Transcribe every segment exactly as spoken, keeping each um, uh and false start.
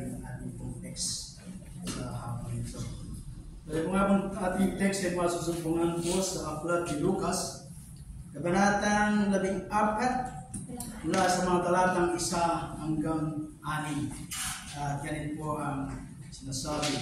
ng ating pong text sa hapon ito. Dahil kung nga pong ating text ay masusumbungan po sa aklat ni Lucas, kabanatang labing apat, mula sa mga talatang isa hanggang anim. At ganit po ang sinasabi.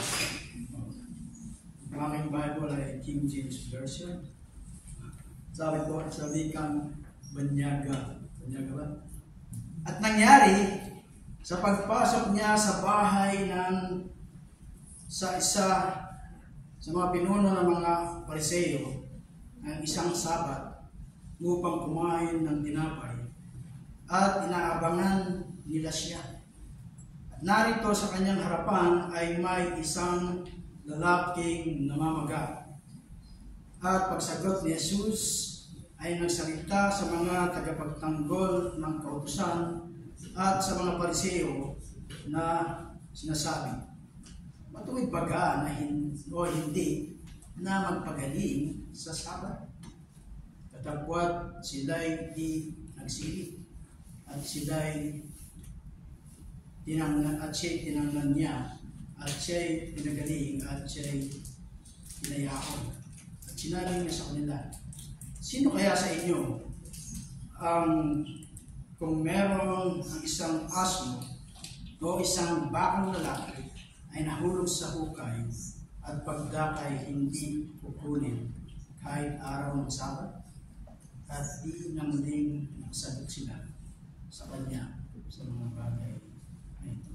Ang aking Bible ay King James Version. Sabi po, sabi kang Banyaga. Banyaga ba? At nangyari, sa pagpasok niya sa bahay ng sa isa sa mga pinuno ng mga Pariseo ng isang Sabat upang kumain ng tinapay, at inaabangan nila siya. At narito sa kanyang harapan ay may isang lalaking namamaga. At pagsagot ni Jesus ay nagsalita sa mga tagapagtanggol ng kautusan at sa mga Pariseo na sinasabi, matuwid baga na hin o hindi na magpagaling sa Sabat? Katapwat sila'y di nagsilip at sila'y tinanglan at siya'y tinanglan niya at siya'y pinagaling at siya'y pinayaon. At sinabi niya sa kanila, sino kaya sa inyo ang kung meron ang isang aso o isang bakang lalaki ay nahulog sa hukay at pagdakay hindi kukunin kahit araw ng Sabat? At di na muling nagsagot sila sa kanya sa mga bagay na ito.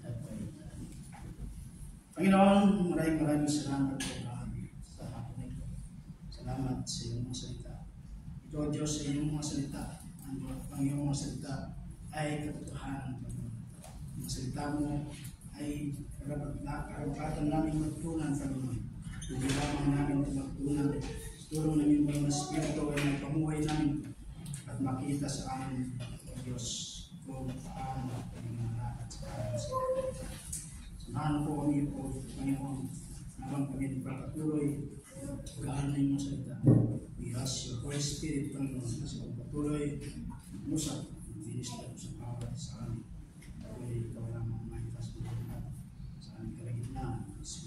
Panginoon, maraming maraming salamat po sa hapon na ito. Salamat sa iyong mga salita. Ito, Diyos, sa iyong mga salita. Ang iyong mga salita ay katotohanan. Ang salita mo ay karapatan namin magtunan, Panginoon. Hindi lamang namin magtunan. Tulong ng iyong mga Espiritu ay nagpamuhay namin at makita sa amin, O Diyos, kung paano ang mga lakad sa amin. Samahan po kami po, Panginoon, habang kami nagpapatuloy, pag-aaral na iyong mga salita. We ask your Holy Spirit, Panginoon, kasi pagpatuloy, musap, minister sa bawat sa amin. Patuloy, ikaw lamang maitas na lahat sa aming kalagitnaan.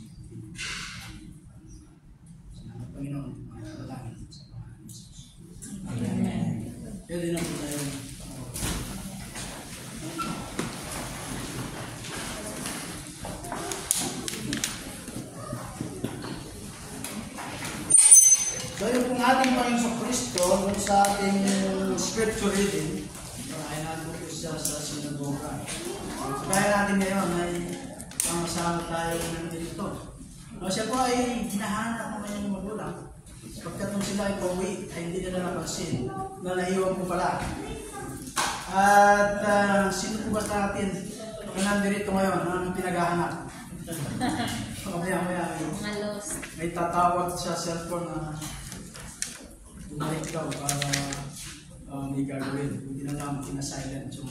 Salamat, Panginoon. Amen. Pwede na po tayo. So yung pong ating Panginoon sa Kristo, sa ating scripture reading, ay natin po siya sa sinagoga. Kaya natin ngayon ay pamasama tayo ng dito. O siya po ay hinahanap ng kanyang magulang. Pagkat nung sila ay pauwi, ay hindi nila napansin na naiwan po pala. At uh, sino po ba natin na nandirito ngayon, ang pinaghahanap? Mamaya maya may, may tatawag sa cellphone na bumalik daw para uh, may gagawin. Hindi na lang pinasilent yung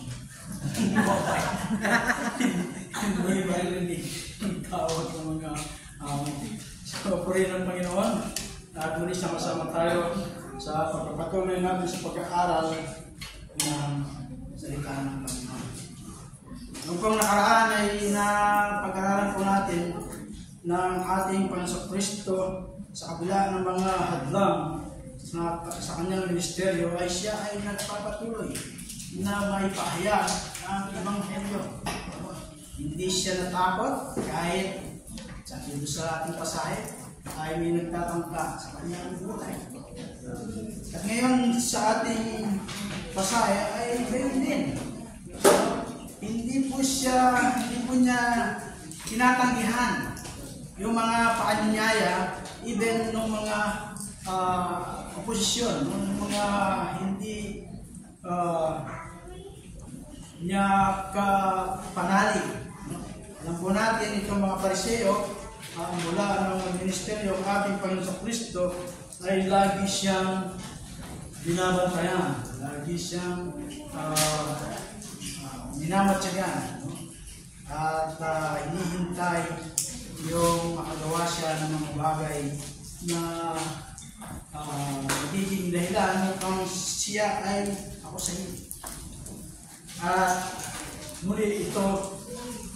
hindi ba rin yung tawag ng mga um, so, puri ng Panginoon. At muli sama-sama tayo sa pagpapatuloy natin sa pag-aaral ng salita ng Panginoon. Nung pong nakaraan ay napag-aaralan po natin ng ating Panginoon Kristo sa kabila ng mga hadlang sa, sa kanyang ministeryo, ay siya ay nagpapatuloy na maipahayag ang Ebanghelyo. Hindi siya natakot kahit sa dito sa ating pasahe ay may nagtatangka sa kanyang buhay. At ngayon sa ating pasahe ay gayon din. Hindi po siya, hindi po niya tinatanggihan yung mga paanyaya, even ng mga uh, oposisyon, ng mga hindi uh, niya kapanali. Alam po natin itong mga Pariseo, Uh, mula ng ministeryo ng ating Panginoon sa Kristo ay lagi siyang binabantayan, lagi siyang uh, uh, minamatyagan, no? At uh, hinihintay yung makagawa siya ng mga bagay na uh, magiging dahilan kung siya ay ako sa iyo. At muli ito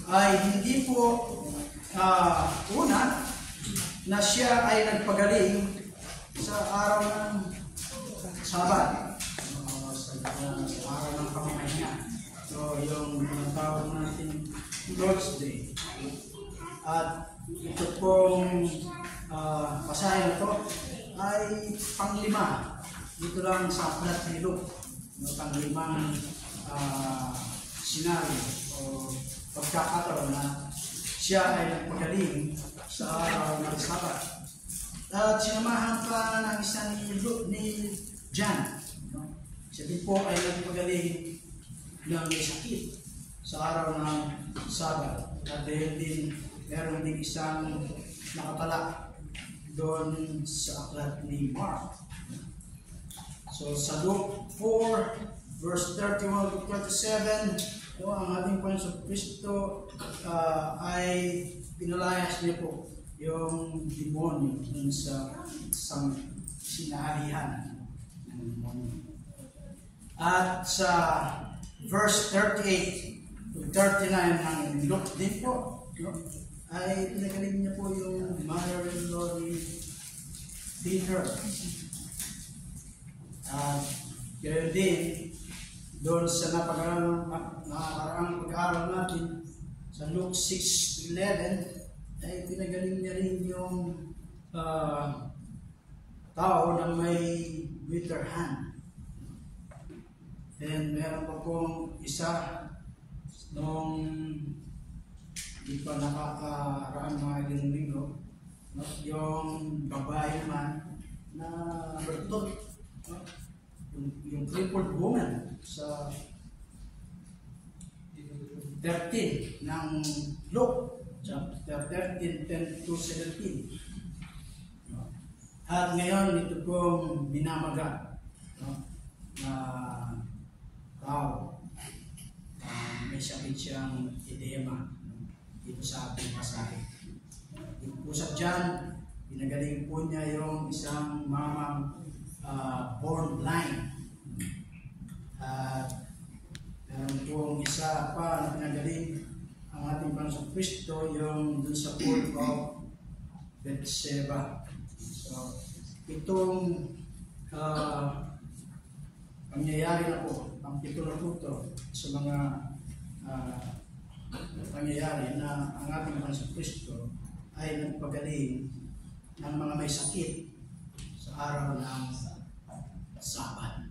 ay hindi po uh, una na siya ay nagpagaling sa araw ng Sabat, uh, sa, uh, sa araw ng pamamahinga. So yung tawag natin Lord's Day. At ito pong uh, pasahe na to ay panglima dito lang sa aklat ni Luke, no, panglimang uh, senaryo o pagkakataon na siya ay nagpagaling sa araw ng Sabat. At sinamahan pa ng isa ni Luke, ni John, no? Siya din po ay nagpagaling ng may sakit sa araw ng Sabat. At dahil din meron din isang nakatala doon sa aklat ni Mark. So sa Luke four, verse thirty-one to twenty-seven, no, ang ating Panginoon Kristo uh, ay pinalayas niya po yung demonyo dun sa isang sinahalihan ng demonyo. At sa verse thirty-eight to thirty-nine ng Luke din po, no, ay pinagaling niya po yung mother-in-law ni Peter. At ganoon din, doon sa napakaraang pag-aaral natin sa Luke six eleven, ay pinagaling niya rin yung uh, tao na may withered hand. And meron pa pong isa nung di pa nakakaraan mga ilang linggo, no? Yung babae naman na bertot, no? yung, yung crippled woman sa thirteen ng Luke, chapter thirteen, ten to seventeen. No? At ngayon, ito pong binamaga, no? Na tao, uh, may sakit siyang edema, no? Dito sa ating pasahe. Yung pusat dyan, pinagaling po niya yung isang mamang uh, born blind. At uh, meron pong isa pa na pinagaling ang ating Panginoong Kristo, yung dun sa pool of Bethsaida. So, itong uh, pangyayari na po, ang pito na po ito sa mga uh, pangyayari na ang ating Panginoong Kristo ay nagpagaling ng mga may sakit sa araw ng Sabat.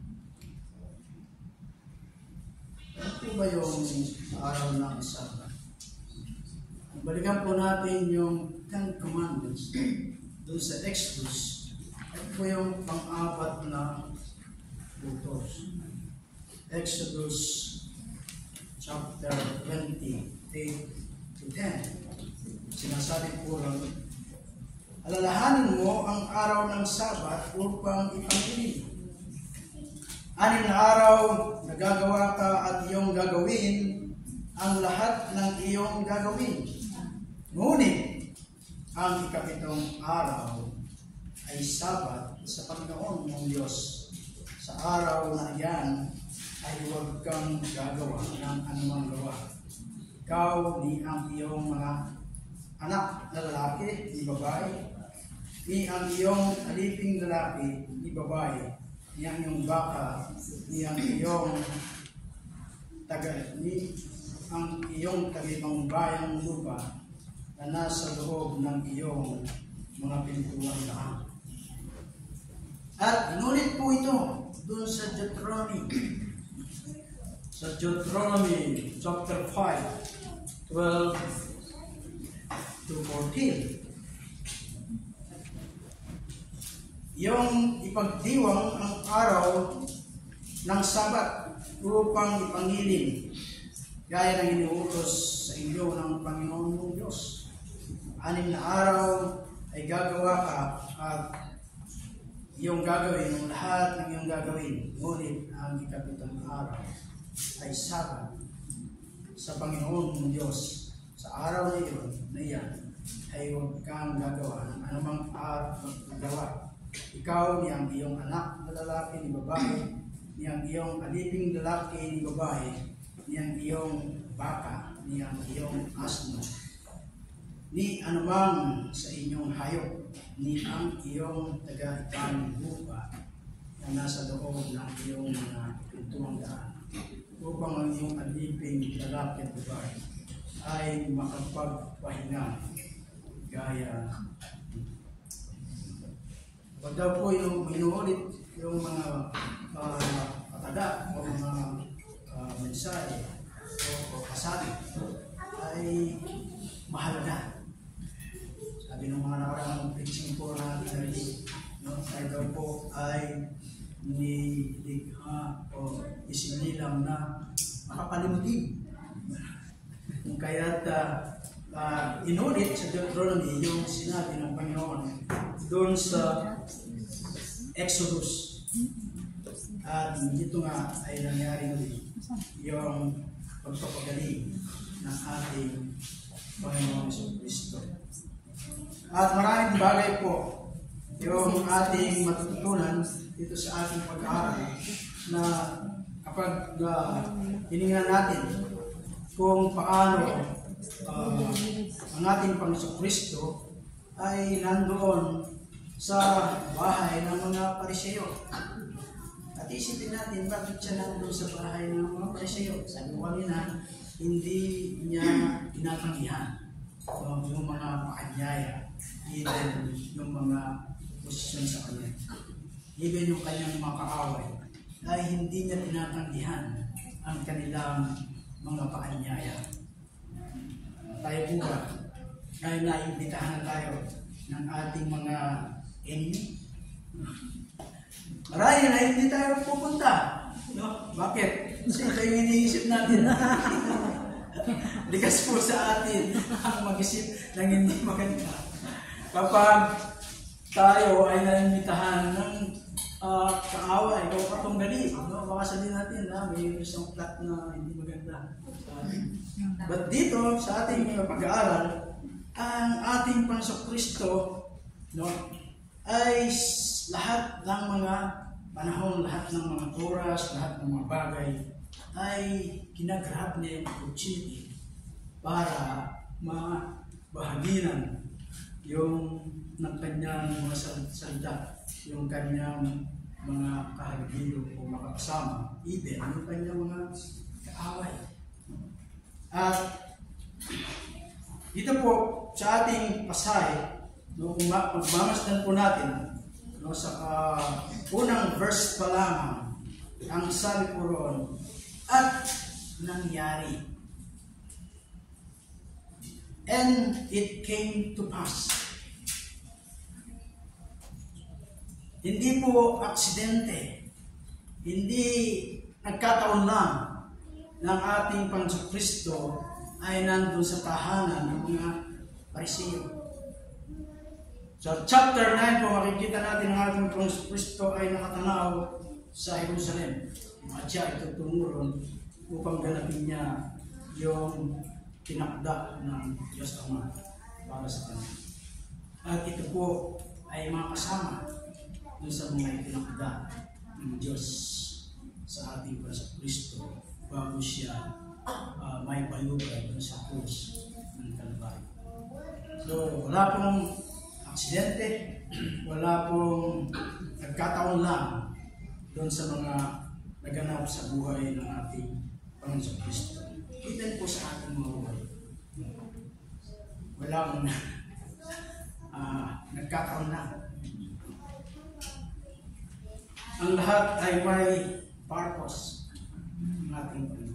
Ano po ba yung araw ng Sabat? Balikan po natin yung Ten Commandments doon sa Exodus. Ito po yung pang-apat na utos. Exodus chapter twenty-eight to ten. Sinasabi po lang, alalahanin mo ang araw ng Sabat upang ipangilin. Anim na araw nagagawa ka at iyong gagawin ang lahat ng iyong gagawin. Ngunit ang ikapitong araw ay Sabat sa Panginoon mong Diyos. Sa araw na iyan ay huwag kang gagawa ng anumang gawa. Ikaw ni ang iyong mga anak na lalaki ni babae, ni ang iyong aliping lalaki ni babae, ni ang iyong baka, ni ang iyong taga, ni ang iyong tagaibang bayang lupa na nasa loob ng iyong mga pintuan lahat. At inulit po ito doon sa Deuteronomy. Sa Deuteronomy chapter five, twelve to fourteen. Yung ipagdiwang ang araw ng Sabat upang ipangilin, gaya ng iniutos sa inyo ng Panginoon mong Diyos. Anim na araw ay gagawa ka at iyong gagawin ang lahat ng iyong gagawin. Ngunit ang ikapitong araw ay Sabat sa Panginoon mong Diyos. Sa araw na iyon, na iyan, ay huwag kang gagawa ng anumang araw ng gawa. Ikaw ni ang iyong anak na lalaki ni babae, ni ang iyong aliping lalaki ni babae, ni ang iyong baka, ni ang iyong asno, ni anumang sa inyong hayop, ni ang iyong taga-itang lupa na nasa loob ng iyong mga pintuang daan, upang ang iyong aliping lalaki at babae ay makapagpahinga gaya. Pag daw po yung minuulit yung mga uh, pataga o mga uh, mensahe o, o kasabi ay mahalaga. Sabi ng mga nakarang preaching po na tinarinig, no, ay daw po ay nilikha o isinilang na makapalimutin. Kung kaya't uh, uh, inulit sa Deuteronomy yung sinabi ng Panginoon doon sa Exodus. At dito nga ay nangyari ulit yung pagpapagaling ng ating Panginoon Jesucristo. At maraming bagay po yung ating matututunan dito sa ating pag-aaral na kapag uh, hiningnan natin kung paano uh, ang ating Panginoon Kristo ay nandoon sa bahay ng mga Pariseyo. At isipin natin bakit siya nandoon sa bahay ng mga Pariseyo. Sabi ko kanina, hindi niya tinatanggihan uh, yung mga paanyaya, even yung mga posisyon sa kanya, even yung kanyang mga kaaway, ay hindi niya tinatanggihan ang kanilang mga paanyaya. Tayo po ba ay naimbitahan na tayo ng ating mga enemy? Marami na hindi tayo pupunta. No? Bakit? Kasi ito yung iniisip natin. Likas po sa atin ang mag-isip ng hindi maganda. Kapag tayo ay naimbitahan ng uh, kaaway o katunggali, no? Baka sabihin natin na may isang plot na hindi maganda. But dito sa ating pag-aaral, ang ating Panginoon Kristo, no, ay lahat ng mga panahon, lahat ng mga oras, lahat ng mga bagay ay ginagrab niya yung opportunity para mabahaginan yung ng kanyang mga salita, yung kanyang mga kahagilo o makakasama, even yung kanyang mga kaaway. At dito po sa ating pasahe, no, kung magmamasdan po natin, no, sa uh, unang verse pa lamang, ang sabi po roon, at nangyari. And it came to pass. Hindi po aksidente, hindi nagkataon lang ng ating Panginoon Kristo ay nandun sa tahanan ng mga Pariseyo. So chapter nine po makikita natin ang ating Panginoon Kristo ay nakatanaw sa Jerusalem. At siya ito tumuron upang ganapin niya yung tinakda ng Diyos Ama para sa kanya. At ito po ay mga kasama dun sa mga itinakda ng Diyos sa ating Panginoon Kristo bago siya uh, may bayugay dun sa krus ng Kalbaryo. So wala pong aksidente, wala pong nagkataon lang doon sa mga naganap sa buhay ng ating Panginoon Kristo. Even po sa ating mga buhay. Walang uh, nagkataon lang. Ang lahat ay may purpose ng ating Panginoon.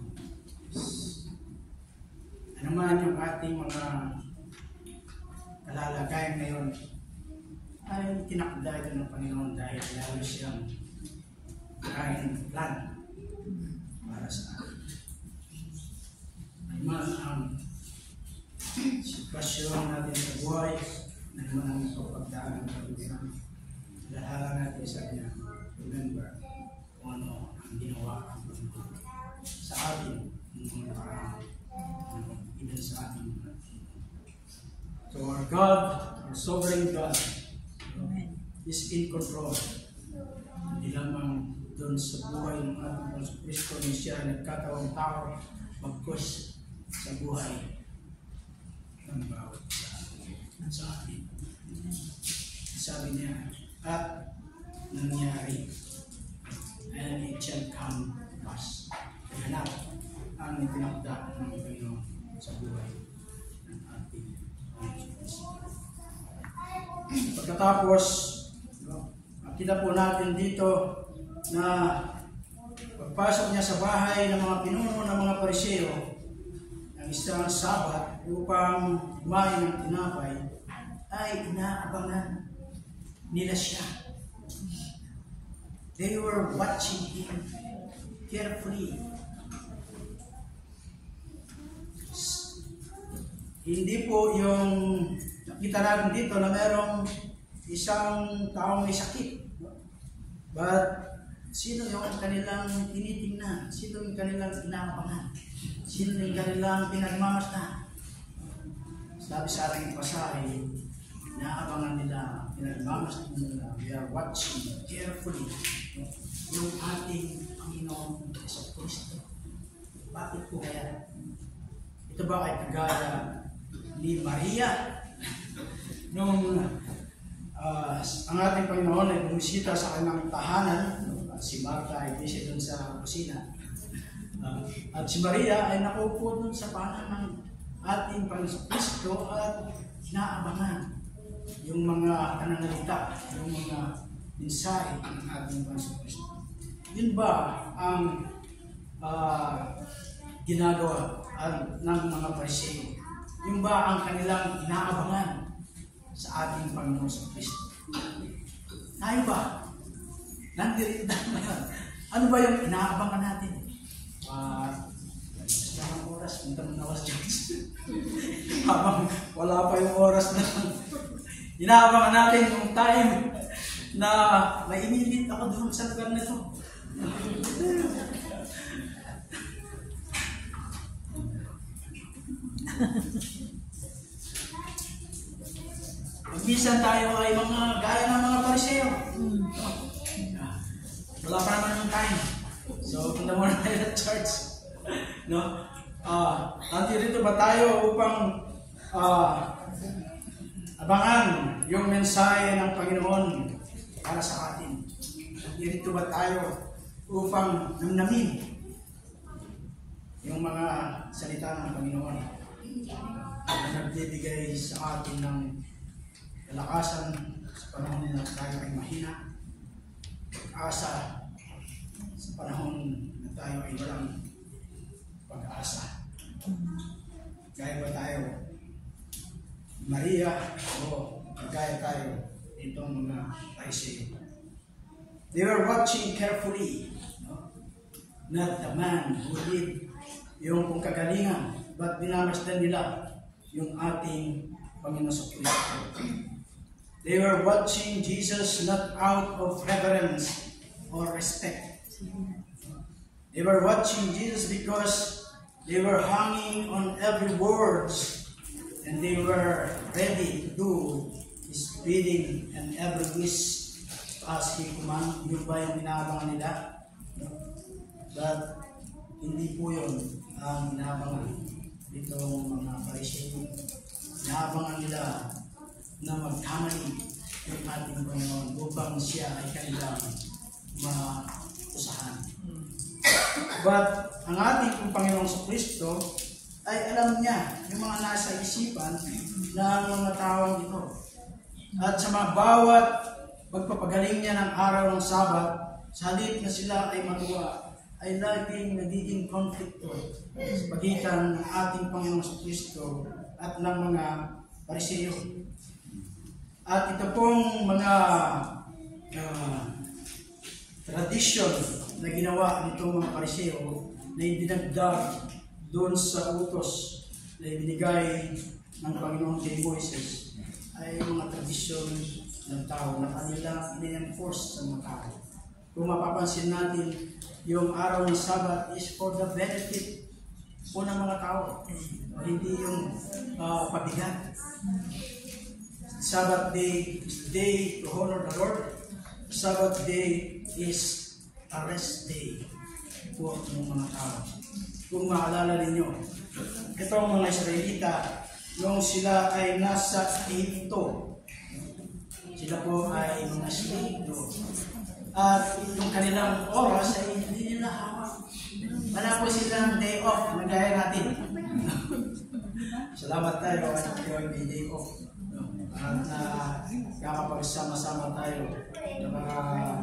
Ano man yung ating mga kalalagayan ngayon ay tinakda ito ng Panginoon dahil lalo siyang kain plan para sa atin. Ano man ang sitwasyon natin sa buhay, ano man ang pagpagdaan ng Panginoon, lahala natin sa kanya. Remember kung ano ang ginawa ng Panginoon sa atin ng mga nakaraan, even sa atin. So our God, our sovereign God, is in control. Hindi lamang doon sa buhay ng ating Panginoon Kristo na siya ay nagkatawang tao, magkos sa buhay ng bawat isa sa atin. Sabi niya, at nangyari, and it shall come to pass. Ganap ang itinakda ng Panginoon sa buhay ng ating Panginoon. Pagkatapos, kita po natin dito na pagpasok niya sa bahay ng mga pinuno ng mga Pariseo ng isang Sabat upang kumain ng tinapay, ay inaabangan nila siya. They were watching him carefully. Hindi po yung nakita natin dito na merong isang taong may sakit. But sino yung kanilang tinitingnan? Sino yung kanilang inaabangan? Sino yung kanilang pinagmamasdan? Sabi sa aking pasahe, inaabangan nila, pinagmamasdan nila, we are watching carefully yung ating Panginoon sa Kristo. Bakit po kaya? Ito ba ay kagaya ni Maria? Nung uh, ang ating Panginoon ay bumisita sa kanyang tahanan, at si Martha ay busy doon sa kusina. Uh, at si Maria ay nakaupo doon sa paanan ng ating Panginoon Kristo at inaabangan yung mga kanangalita, yung mga mensahe ng ating Panginoon Kristo. Yun ba ang uh, ginagawa uh, ng mga Pariseo? Yung ba ang kanilang inaabangan sa ating Panginoon Kristo? Tayo ba? Nandirito na. Ano ba yung inaabangan natin? Uh, Basta ang oras, punta mo na was George. Habang wala pa yung oras na inaabangan natin yung time na mainibit ako doon sa lugar na ito. Minsan tayo ay mga gaya ng mga Pariseo. Hmm. Wala pa naman yung time. So, punta muna tayo sa church. No? Uh, Nandirito ba tayo upang uh, abangan yung mensahe ng Panginoon para sa atin? Nandirito ba tayo upang namnamin yung mga salita ng Panginoon na nagbibigay sa atin ng kalakasan sa panahon na tayo ay mahina, pag-asa sa panahon na tayo ay walang pag-asa. Gaya ba tayo Maria o gaya tayo itong mga Pariseo? They were watching carefully, no? Not the man who did yung kung kagalingan, but binamasdan nila yung ating Panginoon Kristo. They were watching Jesus not out of reverence or respect. They were watching Jesus because they were hanging on every word and they were ready to do His bidding and every wish as He command. Yun ba yung inaabangan nila? But hindi po yun ang inaabangan itong mga Pariseo. Inaabangan nila na magkamali yung ating Panginoon upang siya ay kanilang mausahan. But ang ating Panginoon sa Kristo ay alam niya yung mga nasa isipan ng mga taong ito. At sa mga bawat pagpapagaling niya ng araw ng Sabat, sa halip na sila ay matuwa, ay laging nagiging konflikto sa pagitan ng ating Panginoon sa Kristo at ng mga Pariseo. At ito pong mga uh, tradisyon na ginawa nitong mga Pariseo na dinagdag doon sa utos na ibinigay ng Panginoon kay Moises ay mga tradisyon ng tao na kanilang in-enforce sa mga tao. Kung mapapansin natin, yung araw ng Sabat is for the benefit po ng mga tao, hindi yung uh, pabigat. Sabbath day is day to honor the Lord. Sabbath day is a rest day po ng mga tao. kung maalala ninyo. Ito ang mga Israelita, nung sila ay nasa Egypto, sila po ay mga slave doon. At yung kanilang oras ay hindi nila hawak. Wala po silang day off na gaya natin. Salamat tayo at yung may day off. At na kakapagsama-sama tayo na mga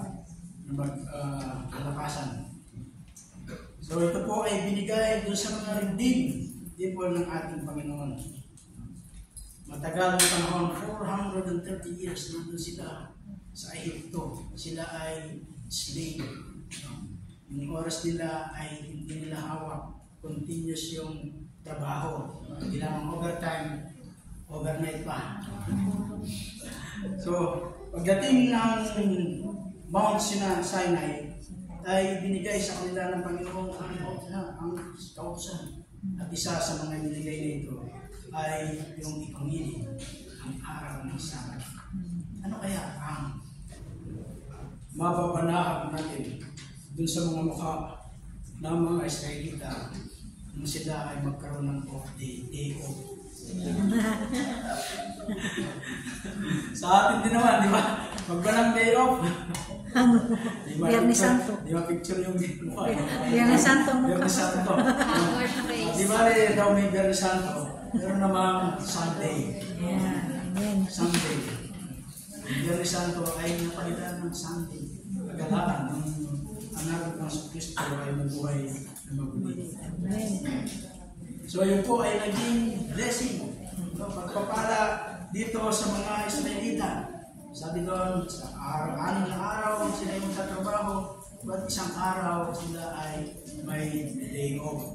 magkalakasan. So ito po ay binigay doon sa mga redeemed people ng ating Panginoon. Matagal ng panahon, four hundred thirty years nandun sila sa Egypto. Sila ay slave. Yung oras nila ay hindi nila hawak. Continuous yung trabaho. Hindi lang overtime, overnight pa. So, pagdating ng Mount Sinai, ay binigay sa kanila ng Panginoon ang kautusan. At isa sa mga binigay nito ay yung ipangili ang araw ng Sabat. Ano kaya ang mababanahag natin dun sa mga mukha ng mga Israelita nung sila ay magkaroon ng off day, day off? Sa atin din naman, di ba? Magbanang day off. Ano? Biyernes Santo. Di ba picture yung mukha? Biyernes Santo mukha. Biyernes Santo. Di ba rin daw may Biyernes Santo? Pero namang Sunday. Yeah, amen. Sunday. Biyernes Santo ay napalitan ng Sunday. Kagalaan ng anak ng Kristo ay nabuhay na mabuti. Amen. So yun po ay naging blessing. So, pagpapala dito sa mga Israelita. Sabi doon, sa araw-anim na araw sila yung tatrabaho, at isang araw sila ay may day off.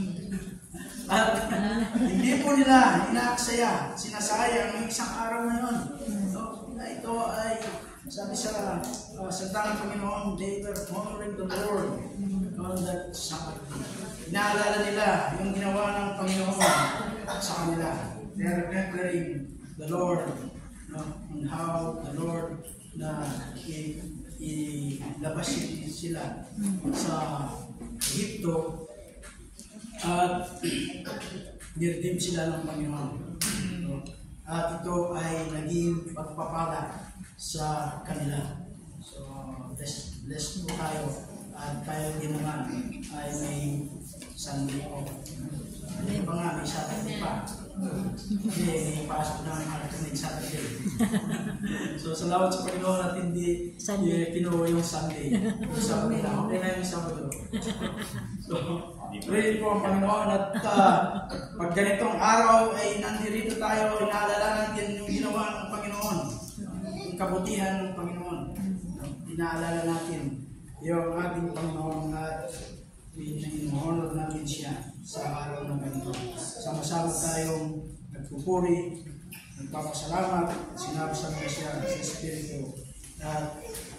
At hindi po nila inaaksaya, sinasayang yung isang araw na yun. So, ito ay, sabi sa uh, Salita ng Panginoon, they were honoring the Lord on that Sabbath day. Inaalala nila yung ginawa ng Panginoon sa kanila. They are remembering the Lord, no, and how the Lord na ilabas sila sa Egypto at nirdim sila ng Panginoon. No? At ito ay naging pagpapala sa kanila. So, bless, bless po tayo at tayo din naman ay may Sunday off. Hindi pa nga, may Saturday pa. Hindi, may pasok na ang alternate Saturday. So, salamat sa Panginoon at hindi kinuha yung Sunday. Sabi na, okay na yung Sabado. So, pray po ang Panginoon at uh, pag ganitong araw ay nandito tayo, inaalala natin yung ginawa ng Panginoon. Yung kabutihan ng Panginoon. Inaalala natin yung ating Panginoon at in-honor natin siya sa araw ng ganito. Sama-sama tayong nagpupuri, nagpapasalamat, at sinabi sa mga siya sa Espiritu at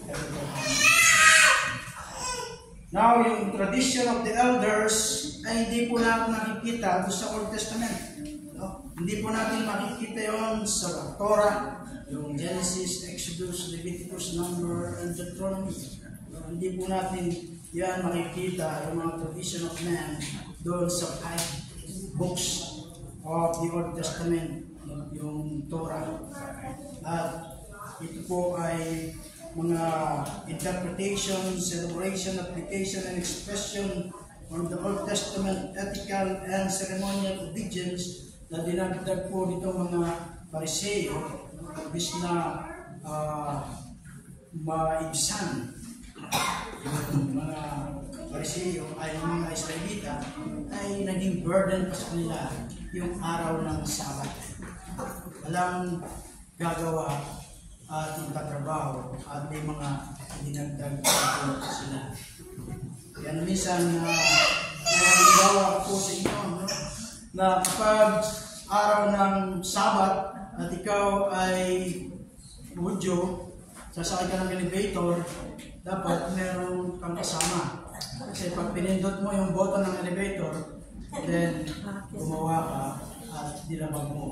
now, yung tradition of the elders ay hindi po natin nakikita doon sa Old Testament. No? Hindi po natin makikita yon sa Torah, yung Genesis, Exodus, Leviticus, Number, and Deuteronomy. No? Hindi po natin yan makikita yung mga tradition of man doon sa five books of the Old Testament, yung Torah. At ito po ay mga interpretation, celebration, application, and expression on the Old Testament ethical and ceremonial obedience na dinagdag po nito mga Pariseo, bis na uh, maibsan yung mga Pariseo ay yung mga Israelita ay naging burden pa sa kanila yung araw ng Sabat. Walang gagawa at magtatrabaho at may mga dinagdag po sila. Kaya minsan na uh, nalibawa po sa inyo, no? Na kapag araw ng Sabat at ikaw ay Hudyo, sasakay ka ng elevator, dapat meron kang kasama. Kasi pag pinindot mo yung button ng elevator, then gumawa ka at nilabag mo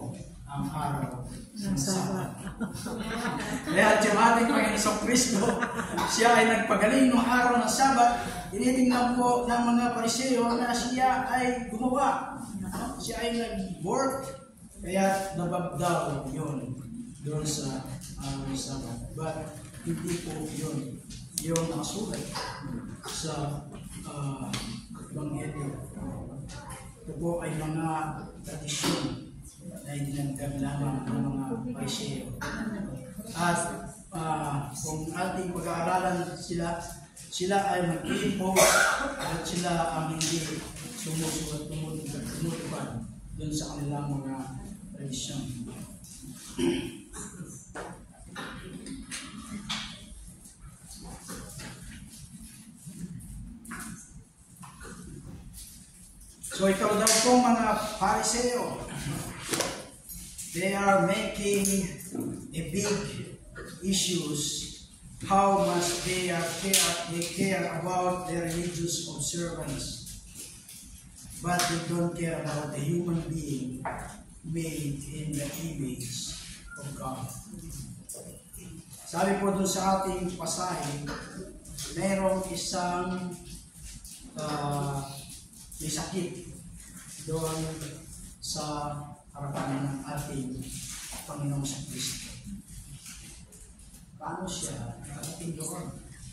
ang araw ng Ng Sabat. Kaya yung ating Panginoong Kristo, siya ay nagpagaling noong araw ng Sabat. Tinitingnan po ng mga Pariseo na siya ay gumawa. Siya ay nag-work. Kaya nababdaw yun doon sa araw ng Sabat. But hindi po yun yung nakasulat sa uh, Ebanghelyo. Ito po ay mga tradisyon na dinagdag lamang ng mga Pariseo. At uh, kung ating pag-aaralan sila, sila ay mag-i-impose at sila ang hindi sumusunod tumutupad doon sa kanilang mga tradisyon. So ikaw daw po mga Pariseo, they are making a big issues how much they are care they care about their religious observance, but they don't care about the human being made in the image of God. Sabi po dun sa ating pasahe, mayroong isang uh, may sakit doon sa harapan ng ating Panginoong sa Kristo. Paano siya nakating doon?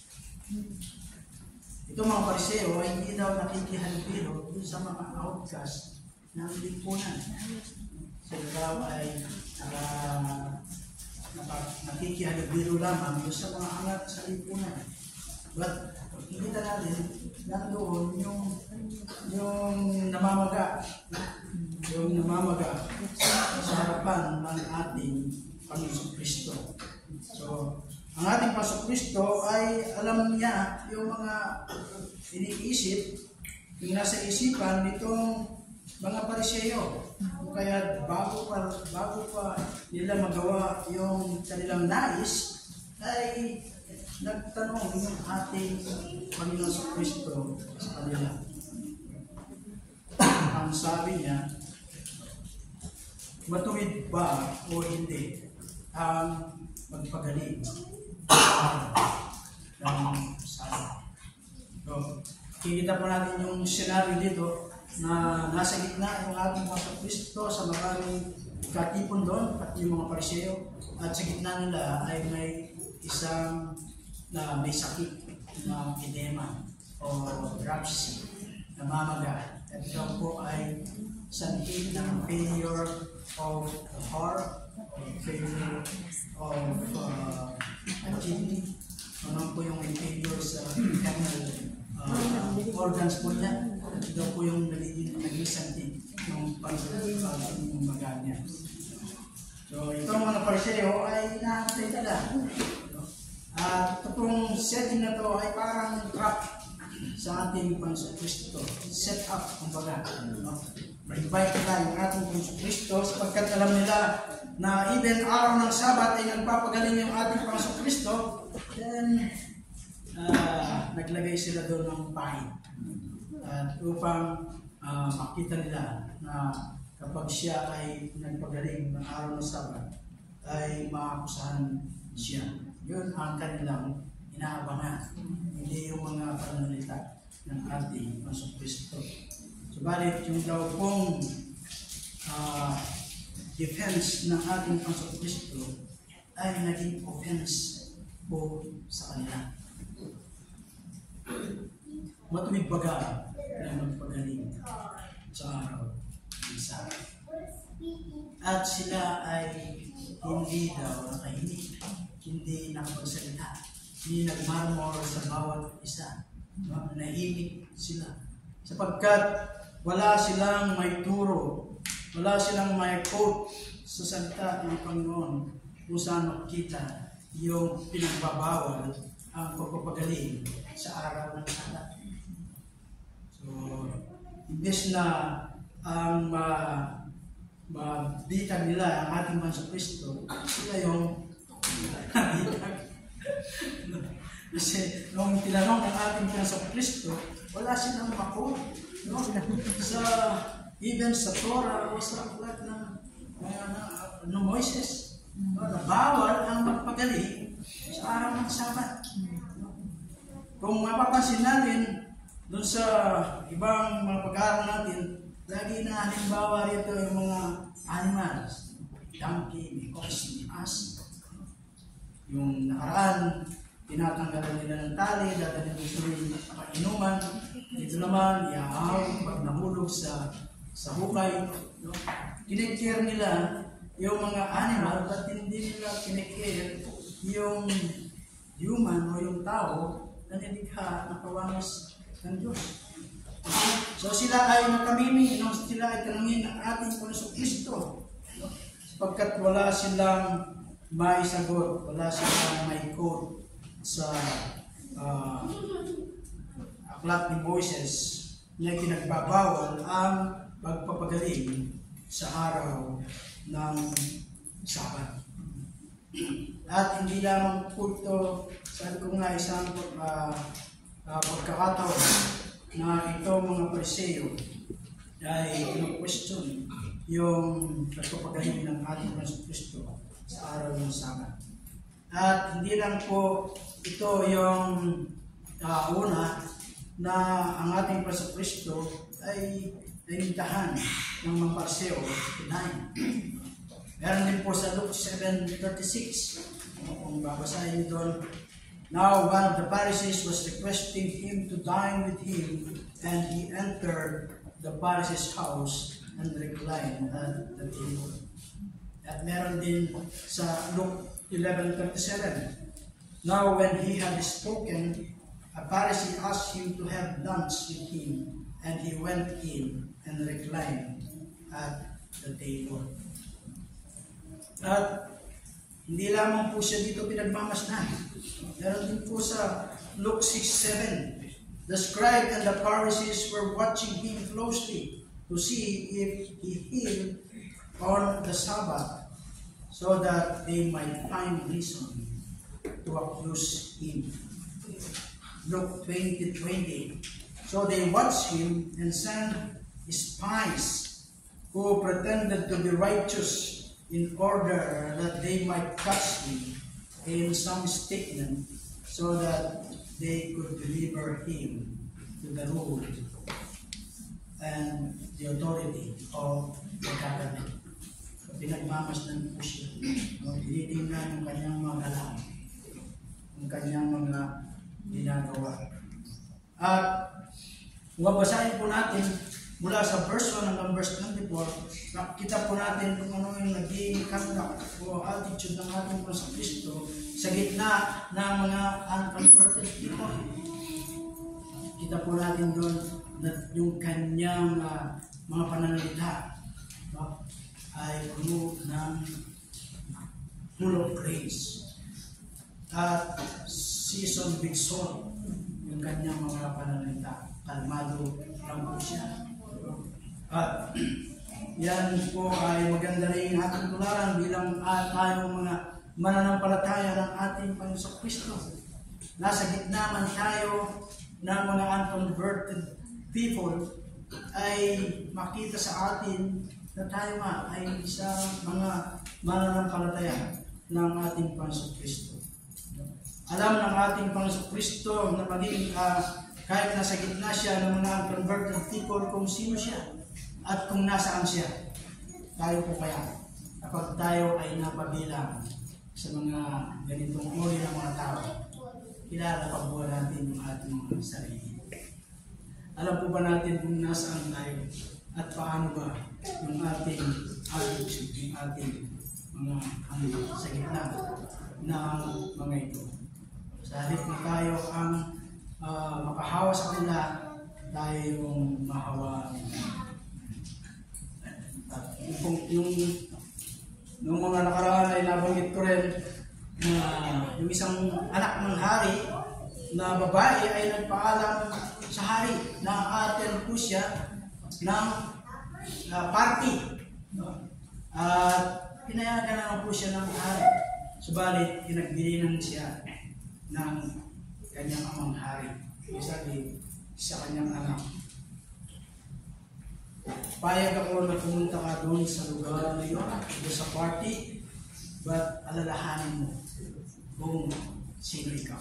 Ito mga Pariseo ay hindi daw nakikihalubilo doon sa mga outcast ng lipunan. Sila daw ay uh, nakikihalubilo lamang doon sa mga angat sa lipunan. But kita natin, nandoon yung yung namamaga, yung namamaga sa harapan ng ating Panginoong Kristo. So, ang ating Panginoong Kristo ay alam niya yung mga iniisip, yung nasa isipan nitong mga Pariseo. Kaya bago pa, bago pa nila magawa yung kanilang nais, ay nagtanong yung ating Panginoong Kristo sa kanila. Ang sabi niya, matuwid ba o hindi ang magpagaling ng Sabat? So, kikita po natin yung senaryo dito na nasa gitna yung ating Panginoong Kristo sa maraming katipon doon at yung mga Pariseo, at sa gitna nila ay may isang na may sakit na edema o dropsy, namamaga. At ito po ay sanhin ng failure of the heart, or failure of uh, a kidney. Ano po yung failure sa internal uh, organs po niya. Ito po yung naging sanhin ng pag-maga niya. So itong mga Pariseo ay inaantay nila. At uh, itong setting na to ay parang trap sa ating Panginoong Kristo. Set up, kumbaga. No? Ma-invite nila yung ating Panginoong Kristo sapagkat alam nila na even araw ng Sabat ay nagpapagaling yung ating Panginoong Kristo, then uh, naglagay sila doon ng pahit. At upang uh, makita nila na kapag siya ay nagpagaling ng araw ng Sabat, ay maakusahan siya. Yun ang kanilang inaabangan, hindi yung mga pananalita ng ating Panginoong Kristo. Subalit yung daw pong uh, defense ng ating Panginoong Kristo ay naging offense po sa kanila. Matuwid baga na magpagaling sa araw ng Sabat. At sila ay hindi daw nakahimik, hindi nakapagsalita, hindi nagmarmor sa bawat isa. No? Nahimik sila. Sapagkat wala silang may turo, wala silang may quote sa salita ng Panginoon kung saan makita yung pinagbabawal ang pagpapagaling sa araw ng Sabat. So, imbes na ang uh, mabitag nila ang ating Panginoong Kristo, sila yung nabitag. Kasi nung tinanong ng ating Panginoong Kristo, wala silang makot. No? Sa, even sa Torah o sa aklat ng mga ng Moises. No, na bawal ang magpagaling sa araw ng Sabat. Kung mapapansin natin, doon sa ibang mga pag-aaral natin, lagi na halimbawa rito yung mga animals. Donkey, may ox, may ass. Yung nakaraan, tinatanggalan nila ng tali, dadalhin nila sa mga inuman. Dito naman, iahaw, pag nahulog sa sa hukay. No? Kinikare nila yung mga animal, but hindi nila kinikare yung human o yung tao na nilikha na kawamis ng Diyos. So sila ay nakamimi, no? Sila ay tanungin ng ating Panginoon Kristo. No? Sapagkat wala silang may sagot, wala silang may code sa uh, aklat ni Moises na kinagbabawal ang pagpapagaling sa araw ng Sabat. At hindi lamang po ito, sabi ko nga, isang uh, uh, pagkakataon na ito mga Pariseo ay kinu-question yung pagpapagaling ng ating Panginoon Kristo sa araw ng Sabat. At hindi lang po ito yung uh, una na ang ating Panginoon Kristo ay naimitahan ng mga Pariseo. Meron din po sa Luke seven thirty-six. Kung babasahin niyo doon, now one of the Pharisees was requesting him to dine with him, and he entered the Pharisee's house and reclined at the table. At meron din sa Luke eleven thirty-seven. Now when he had spoken, a Pharisee asked him to have lunch with him, and he went in and reclined at the table. At hindi lamang po siya dito pinagmamasdan. Meron din po sa Luke six seven. The scribe and the Pharisees were watching him closely to see if he healed on the Sabbath, so that they might find reason to accuse him. Luke twenty twenty. So they watched him and sent spies who pretended to be righteous in order that they might catch him in some statement, so that they could deliver him to the rule and the authority of the government. So, pinagmamasdan po siya. No, tinitingnan yung kanyang mga galaw, yung kanyang mga ginagawa. At babasahin po natin mula sa verse one hanggang verse twenty-four, nakikita po natin kung ano yung naging conduct o attitude ng ating Panginoon Kristo sa gitna ng mga unconverted people. Kita po natin doon na yung kanyang uh, mga pananalita, no, ay puno ng full of praise at seasoned with salt. Yung kanyang mga pananalita, kalmado lang po siya. At yan po ay maganda rin ating tularan bilang uh, tayong mga mananampalataya ng ating Panginoon Kristo. Nasa gitna man tayo ng mga unconverted people, ay makita sa atin na tayo nga ay isang mga mananampalataya ng ating Panginoon Kristo. Alam ng ating Panginoon Kristo na maging uh, kahit nasa gitna siya ng mga unconverted people kung sino siya at kung nasaan siya. Tayo po kaya kapag tayo ay napabilang sa mga ganitong uri ng mga tao, kilala pa po natin yung ating mga sarili. Alam po ba natin kung nasaan tayo at paano ba yung ating attitude, yung ating mga ano, sa gitna ng mga ito. Sa halip na tayo ang uh, makahawa sa kanila, tayo yung mahawa. At yung, yung, yung mga nakaraan ay nabanggit ko rin na yung isang anak ng hari na babae ay nagpaalam sa hari na aaten po siya ng uh, party. No? At pinayagan naman po siya ng hari. Subalit, pinagbilinan siya ng kanyang amang hari. Sabi sa kanyang anak, payag ako na pumunta ka doon sa lugar na yun, doon sa party, but alalahanin mo kung sino ikaw.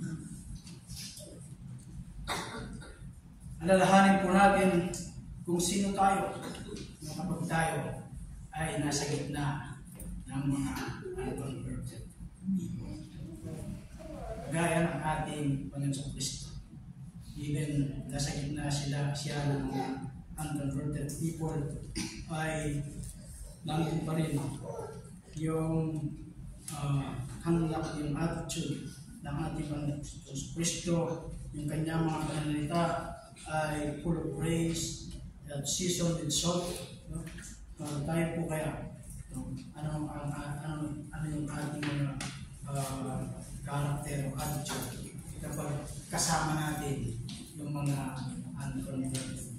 Alalahanin po natin kung sino tayo kapag tayo ay nasa gitna ng mga unconverted people. Gaya ng ating Panginoon Kristo. Even nasa gitna sila siya ng mga unconverted people ay nandun pa rin yung uh, hanglak, yung attitude ng ating Panginoon Kristo, yung kanyang mga pananalita ay full of praise at seasoned with salt. No? Uh, tayo po kaya no? ano ang ano, ano yung ating mga uh, character o attitude kapag kasama natin yung mga unconverted.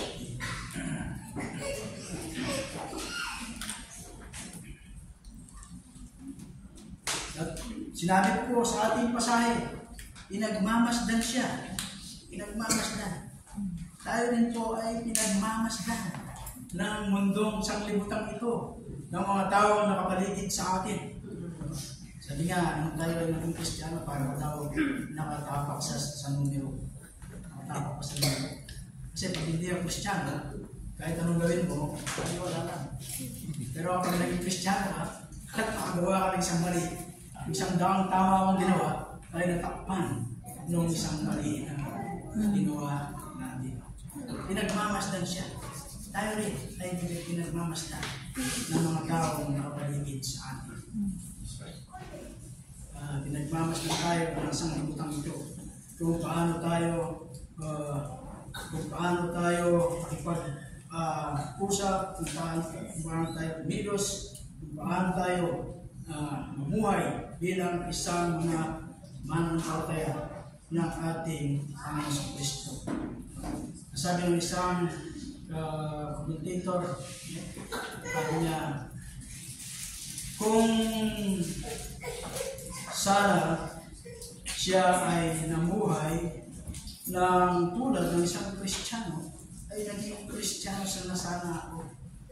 At sinabi po sa ating pasahe, pinagmamasdan siya. Pinagmamasdan. Tayo rin po ay pinagmamasdan ng mundong sanglibutan ito, ng mga tao na nakapaligid sa atin. Sabi nga, nung tayo ay naging Kristiyano, para daw nakatapak sa, sa numero. Nakatapak pa sa numero. Kasi pag hindi ang Kristiyano, kahit anong gawin mo, ay wala lang. Pero kapag naging Kristiyano ka, at nakagawa ka ng isang mali, isang daang tama mong ginawa, ay natakpan nung isang mali na ginawa natin. Pinagmamasdan siya. Tayo rin ay pinagmamasdan ng mga taong nakapaligid sa atin. Uh, pinagmamasdan tayo ng isang libutang ito. Kung paano tayo uh, kung paano tayo makipag-usap, uh, kung paano, kung paano tayo kumilos, kung paano tayo uh, mamuhay bilang isang mga mananampalataya ng ating Panginoon Kristo. Sabi ng isang uh, commentator, sabi niya, kung sana siya ay namuhay ng tulad ng isang Kristiyano, ay naging Kristiyano sana sana ako.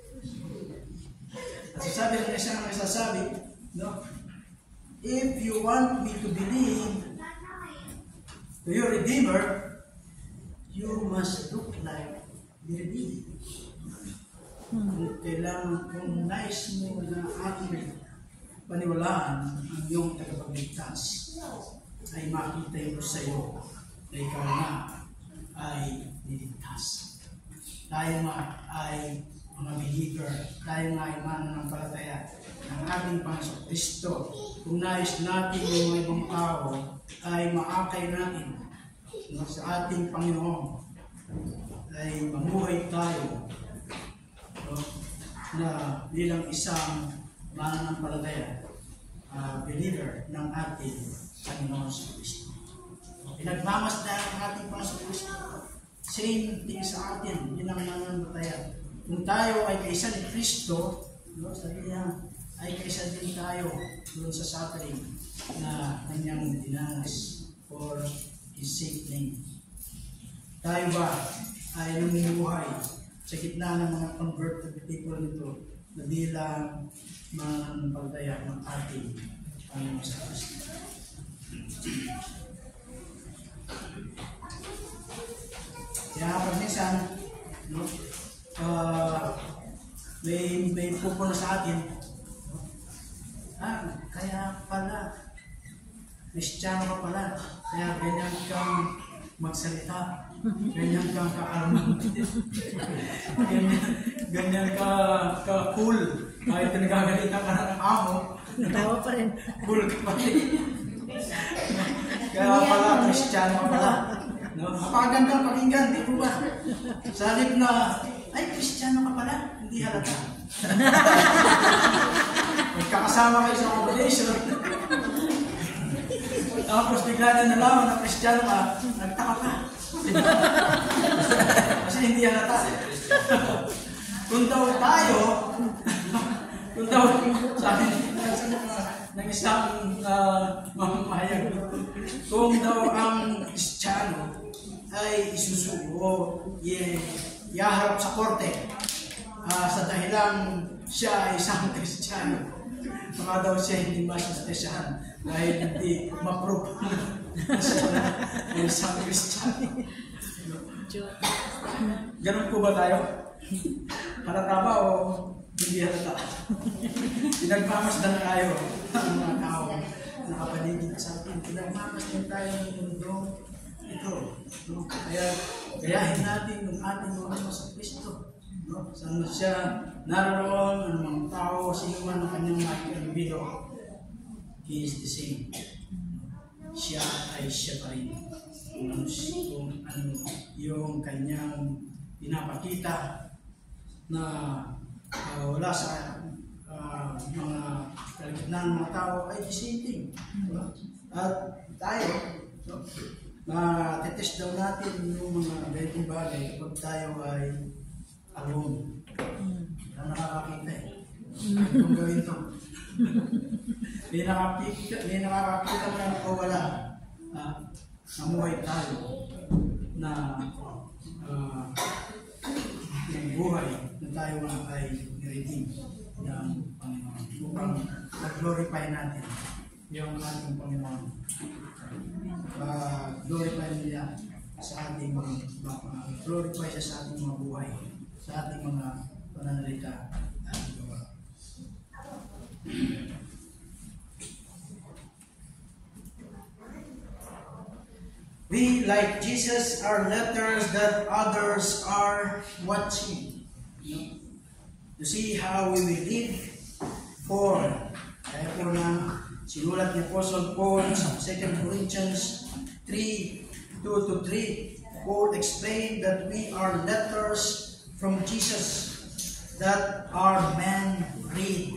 At sabi ng isang nagsasabi, no? If you want me to believe to your Redeemer, you must look like the Redeemer. Kung kailangan, kung nais mo na ating paniwalaan ang iyong tagapagligtas, ay makita mo sa iyo na ikaw na ay niligtas. Tayo nga ay mga believer, tayo nga ay mananampalataya ng ating Panginoon Kristo. Kung nais natin yung mga ibang tao ay maakay natin no, sa ating Panginoon, ay mamuhay tayo no, na bilang isang mananampalataya, uh, believer ng ating Panginoon Kristo. Pinagmamasdan ang ating Panginoon Kristo. Same thing sa atin, bilang mananampalataya. Kung tayo ay kaisa ni Kristo, no, sabi niya, ay kaisa din tayo doon sa suffering na kanyang dinanas for His sake name. Tayo ba ay lumumuhay sa gitna ng mga converted people nito na bilang mananampalataya ng ating Panginoon sa Kristo? Kaya kapag minsan, no, uh, may, may pupuno sa atin, ah, kaya pala, Kristiyano ka pala, kaya ganyan kang magsalita, ganyan kang ka-armant, ganyan, ganyan ka, ka-cool, kahit nagagalitan ka ng amo, Natawa pa rin. cool ka pa rin. Kaya pala, Kristiyano ka pala. No? Napakagandang pakinggan, di po ba? Sa halip na, ay, Kristiyano ka pala, hindi halata. Magkakasama kayo sa congregation. Tapos bigla na nalaman na Kristiyano ka, nagtaka ka. Kasi hindi halata. Kung daw tayo, kung daw, sabi ng isang uh, mamahayag, kung daw ang Kristiyano ay isusuko, i- iharap sa korte, uh, sa dahilang siya ay isang Kristiyano. Baka daw siya hindi masastasyahan dahil hindi ma-prove na siya ay isang Kristiyano. Ganun po ba tayo? Halata ba o hindi halata? Pinagmamasdan tayo ang mga tao na kapaligid sa atin. Pinagmamasdan tayo ng mundo. Ito. No? Kaya, gayahin natin yung ating mga sa Kristo. No? Saan siya naroon, ang mga tao, sino man ang kanyang makikibido, he is the same. Siya ay siya pa rin. Kung, kung ano yung kanyang pinapakita na uh, wala sa uh, mga kalagitnaan ng mga tao ay the same thing. Diba? At tayo, no? Ma-test daw natin yung mga ganitong bagay kapag tayo ay alone. Ang nakakakita eh. Kung gawin ito. May nakakakita, may nakakakita mo na nakawala. Ah, namuhay tayo na uh, yung buhay na tayo nga ay niredeem ng Panginoon. Upang mag-glorify natin yung ating Panginoon. Uh, glorify niya sa ating mga uh, glorify siya sa ating mga buhay, sa ating mga pananalita at gawa. We, like Jesus, are letters that others are watching. You know, to see how we will live for. Kaya po na sinulat ni Apostle Paul sa Second Corinthians three, two to three. Paul explained that we are letters from Jesus that are man-read.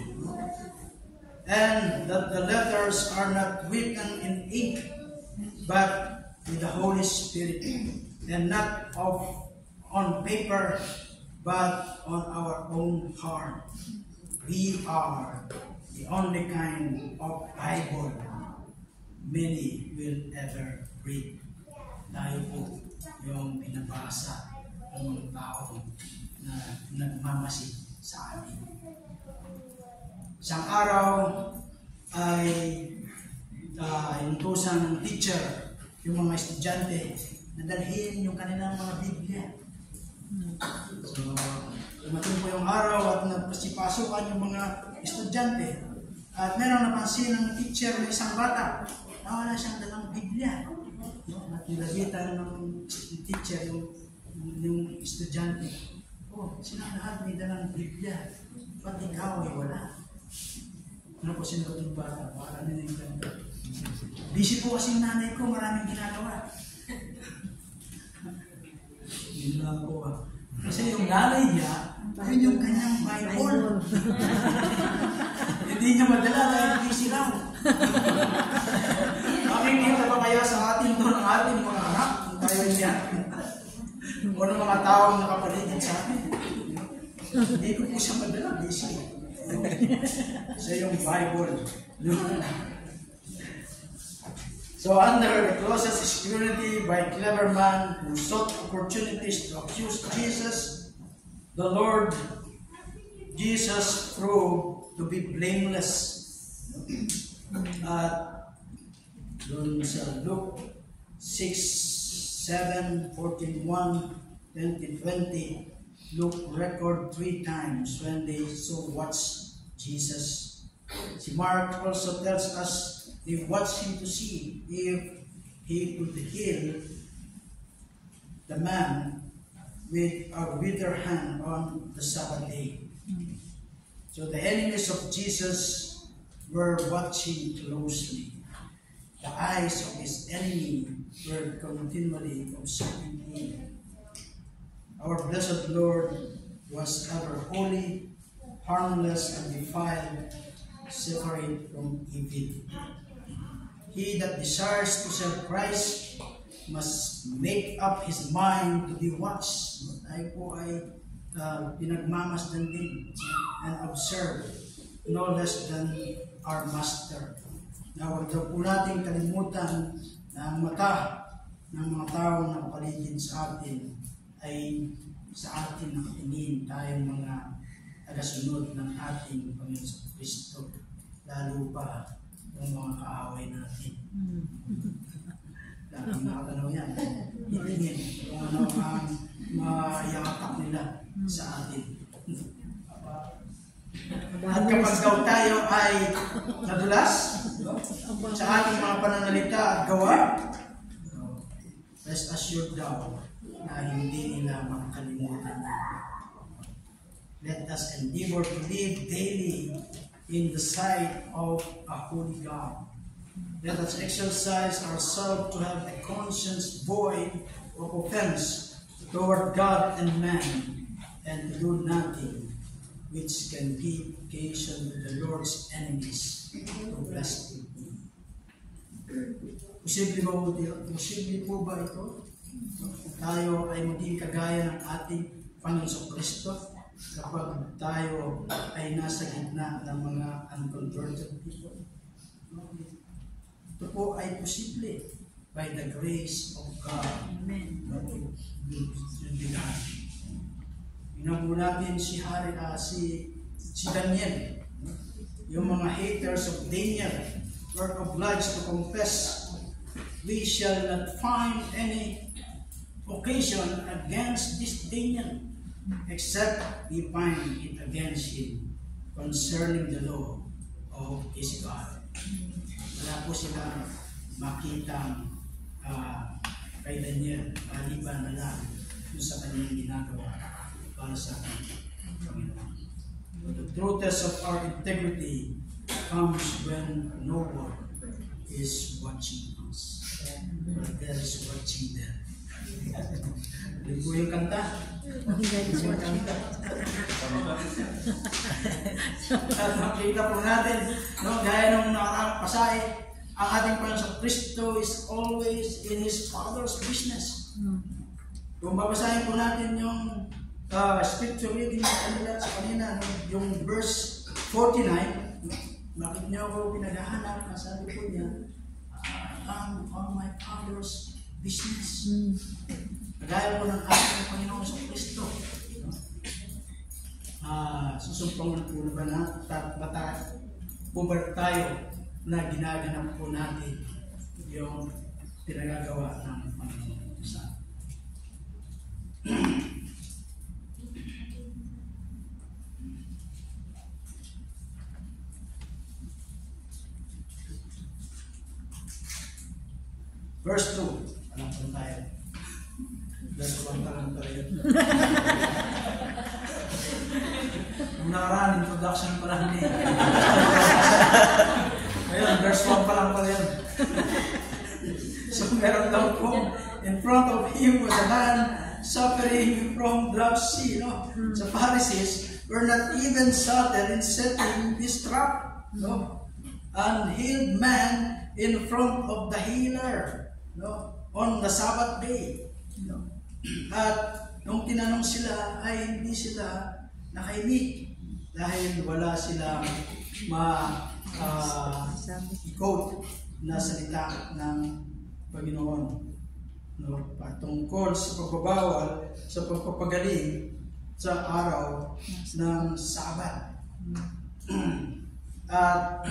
And that the letters are not written in ink, but with the Holy Spirit, and not of on paper, but on our own heart. We are the only kind of Bible many will ever read. Tayo po yung pinabasa ng mga tao na nagmamasid sa amin. Isang araw ay uh, inutusan ng teacher yung mga estudyante na dalhin yung kanilang mga Biblia. So, dumating po yung araw at nagpasipasukan yung mga estudyante. At meron napansin ng teacher na isang bata na wala siyang dalang Biblia. At nilabitan ng teacher yung, yung estudyante. Oh, silang lahat may dalang Biblia. Ba't ikaw ay wala? Ano po sinagot ng bata? Para nila yung ganda. Busy po kasi nanay ko, maraming ginagawa. Yun lang po ah. Kasi yung nanay niya, yun yung kanyang Bible. Hindi niya madala dahil busy lang. Makikita ba kaya sa atin doon ang ating mga anak? Kung tayo niya. O ng mga taong nakapaligid sa atin. Hindi ko po siya madala, busy. Sa yung Bible. So under the closest security by a clever man who sought opportunities to accuse Jesus, the Lord Jesus proved to be blameless. At doon sa Luke six, seven, fourteen, one, twenty, twenty, Luke record three times when they so watched Jesus. Si Mark also tells us they watched him to see if he could heal the man with a withered hand on the Sabbath day. So the enemies of Jesus were watching closely. The eyes of his enemy were continually observing him. Our blessed Lord was ever holy, harmless, and defiled, separate from evil. He that desires to serve Christ must make up his mind to be watched. Tayo po ay uh, pinagmamasdan din and observe no less than our Master. Na huwag daw po natin kalimutan na ang mata ng mga taong nakapaligid sa atin ay sa atin nakatingin tayong mga tagasunod ng ating Panginoon Kristo, lalo pa yung mga kaaway natin. Laging nakatanaw yan. Itingin kung ano ang mayakap nila sa atin. At kapag daw tayo ay nadulas sa ating mga pananalita at gawa, rest assured daw na hindi nila makakalimutan. Let us endeavor to live daily in the sight of a holy God. Let us exercise ourselves to have a conscience void of offense toward God and man, and to do nothing which can give occasion to the Lord's enemies to blaspheme. Posible ba po, posible po ba ito? Tayo ay maging kagaya ng ating Panginoon Kristo kapag tayo ay nasa gitna ng mga unconverted people. Ito po ay posible by the grace of God. Amen. Tingnan po natin si Hari, uh, si, si Daniel. Yung mga haters of Daniel were obliged to confess, we shall not find any occasion against this Daniel, except we find it against him concerning the law of his God. Wala po sila makita uh, kay Daniel, maliban na lang yung sa kanyang ginagawa para sa Panginoon. The true test of our integrity comes when no one is watching us, but there is watching them. Hindi po yung kanta. Hindi yung kanta. At makikita po natin, no, gaya nung nakaraang pasahe, ang ating Panginoon Kristo is always in His Father's business. Kung babasahin po natin yung uh, scripture reading na kanila sa kanina, yung verse forty-nine, bakit niyo ako pinaghahanap? Nasabi po niya, I'm on my Father's business. Kagaya po ng ating Panginoon sa Kristo. Uh, susumpangan po na ba na bata po ba tayo na ginaganap po natin yung pinagagawa ng Panginoon sa verse two. Alam po tayo. Verse one talang pala yun. Ang nakaraan, introduction pa lang din. Ayun, verse one pa lang pala yun. So meron daw po, in front of him was a man suffering from dropsy. No? The Pharisees were not even subtle in setting this trap. No? An healed man in front of the healer, no? On the Sabbath day. No? At nung tinanong sila ay hindi sila nakaimik dahil wala silang ma-quote uh, na salita ng Panginoon, no? Patungkol sa pagbabawal sa pagpapagaling sa araw ng Sabat. At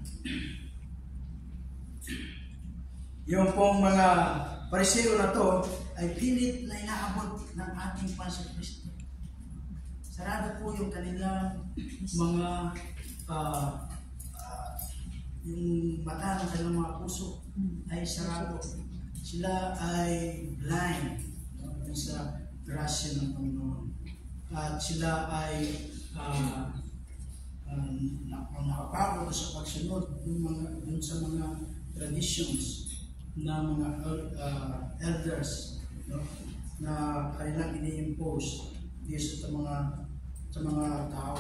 yung pong mga Pariseo na to ay pilit na inaabot ng ating Panginoon Kristo. Sarado po yung kanilang mga uh, uh, yung mata ng kanilang mga puso ay sarado. Sila ay blind, no, sa grasya ng Panginoon. At sila ay uh, um, nakapagod sa pagsunod dun, mga, dun sa mga traditions na mga uh, elders, no, na kanilang ini-impose dito sa mga sa mga tao.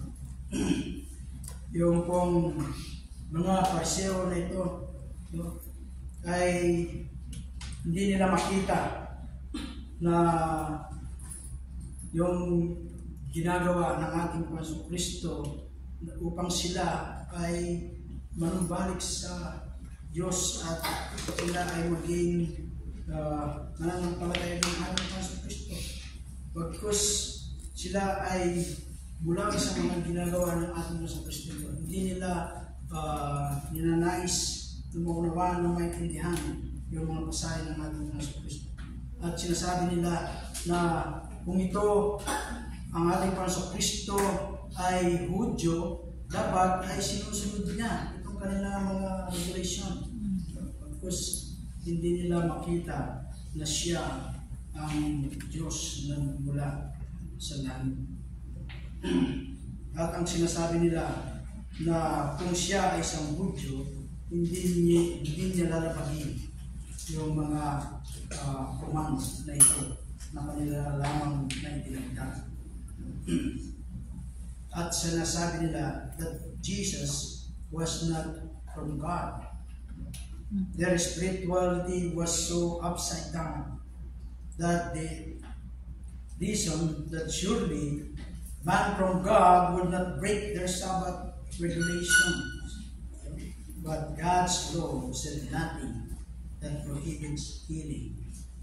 Yung pong mga Pariseo na ito, no, ay hindi nila makita na yung ginagawa ng ating Panginoon Kristo upang sila ay manumbalik sa Diyos at sila ay maging uh, mananampalataya ng ating Panginoon Kristo. Pagkus sila ay bulag sa mga ginagawa ng ating Diyos Kristo. Hindi nila uh, ninanais na maunawaan na maintindihan yung mga pasahe ng ating Diyos Kristo. At sinasabi nila na kung ito ang ating Panginoong Kristo ay Hudyo, dapat ay sinusunod niya itong kanilang mga regulation. Because hindi nila makita na siya ang Diyos na mula sa langit. At ang sinasabi nila na kung siya ay isang Hudyo, hindi niya, hindi niya lalabagin yung mga uh, commands na ito na kanila lamang na itinagda. At sinasabi nila that Jesus was not from God. Their spirituality was so upside down that they reasoned that surely man from God would not break their Sabbath regulations. But God's law said nothing that prohibits healing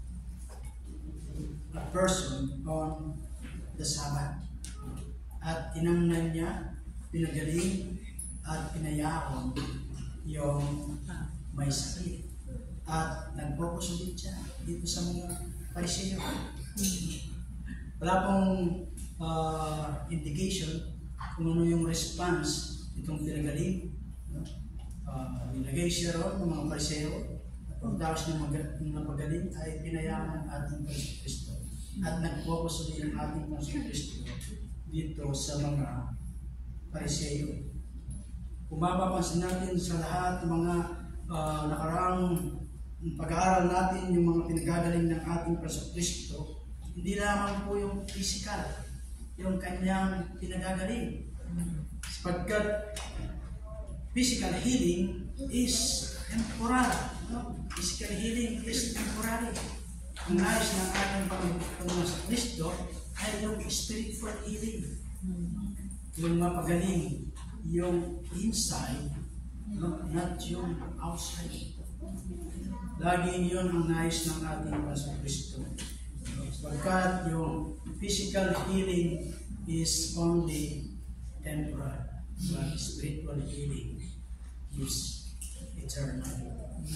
a person on the Sabbath. At tinangnan niya, pinagaling, at pinayahon yung may sakit. At nag-focus ulit siya dito sa mga Pariseo. Wala pong uh, indication kung ano yung response itong pinagaling. Uh, nilagay siya ron ng mga Pariseo. At ang daos ng mga pagaling ay pinayahan ng ating Panginoong Kristo. At nag-focus ulit ang ating Panginoong Kristo dito sa mga Pariseo. Kung mapapansin natin sa lahat ng mga uh, nakaraang pag-aaral natin yung mga pinagagaling ng ating Panginoong Kristo, hindi lamang po yung physical, yung kanyang pinagagaling. Sapagkat physical healing is temporary. No? Physical healing is temporary. Ang nais ng ating Panginoong Kristo ay yung spiritual healing. Yung mapagaling, yung inside, no? Not yung outside. Laging yun ang nais ng ating Panginoong Kristo. Pagkat yung physical healing is only temporary, but spiritual healing is eternal.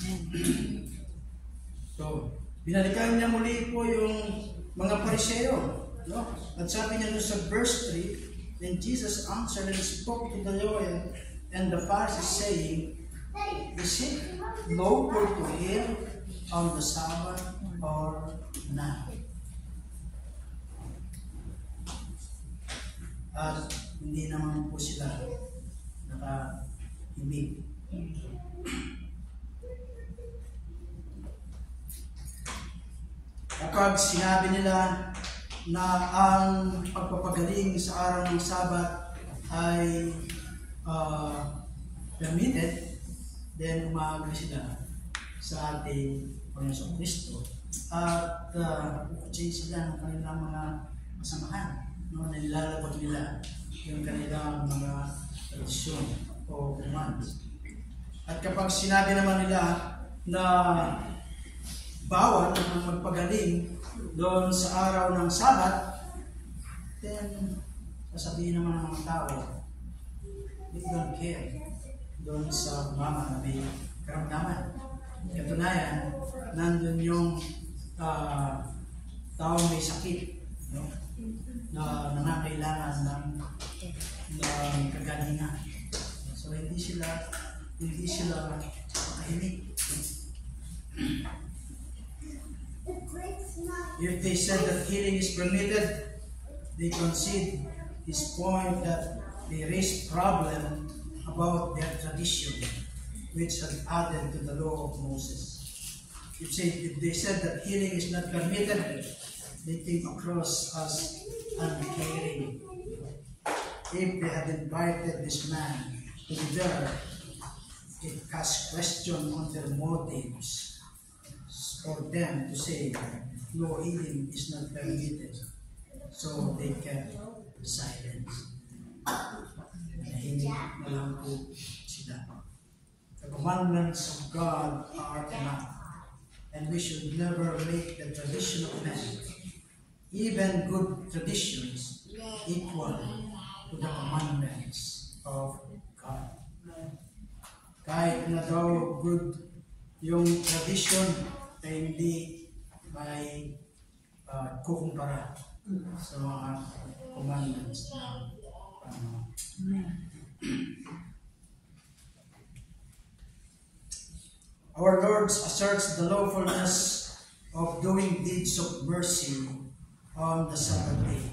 So, binalikan niya muli po yung mga Pariseo. No? At sabi niya sa verse three, then Jesus answered and spoke to the lawyer and the Pharisees, saying, is it lawful to heal on the Sabbath or not? At hindi naman po sila naka-ibig. Kapag sinabi nila na ang pagpapagaling sa araw ng Sabat ay uh, permitted, then umaagri sila sa ating Panginoong Kristo at uh, change sila ng kanilang mga kasamahan, no, na nilalabag nila yung kanilang mga tradisyon o commands. At kapag sinabi naman nila na bawal ang magpagaling doon sa araw ng Sabat, then sasabihin naman ng mga tao, they don't care doon sa mama na may karamdaman. Katunayan, nandun yung uh, taong may sakit, no? Na nangangailangan ng, ng kagalingan. So hindi sila hindi sila makahimik. If they said that healing is permitted, they concede his point that they raised problem about their tradition, which had added to the law of Moses. If, say, if they said that healing is not permitted, they came across as uncaring. If they had invited this man to be there, it cast question on their motives for them to say, no, healing is not permitted. So they kept silence. Nahimik na lang po sila. The commandments of God are enough, and we should never make the tradition of men, even good traditions, equal to the commandments of God. Kahit na daw good yung tradition ay hindi may uh, kukumpara sa mga commandments na uh, our Lord asserts the lawfulness of doing deeds of mercy on the Sabbath day.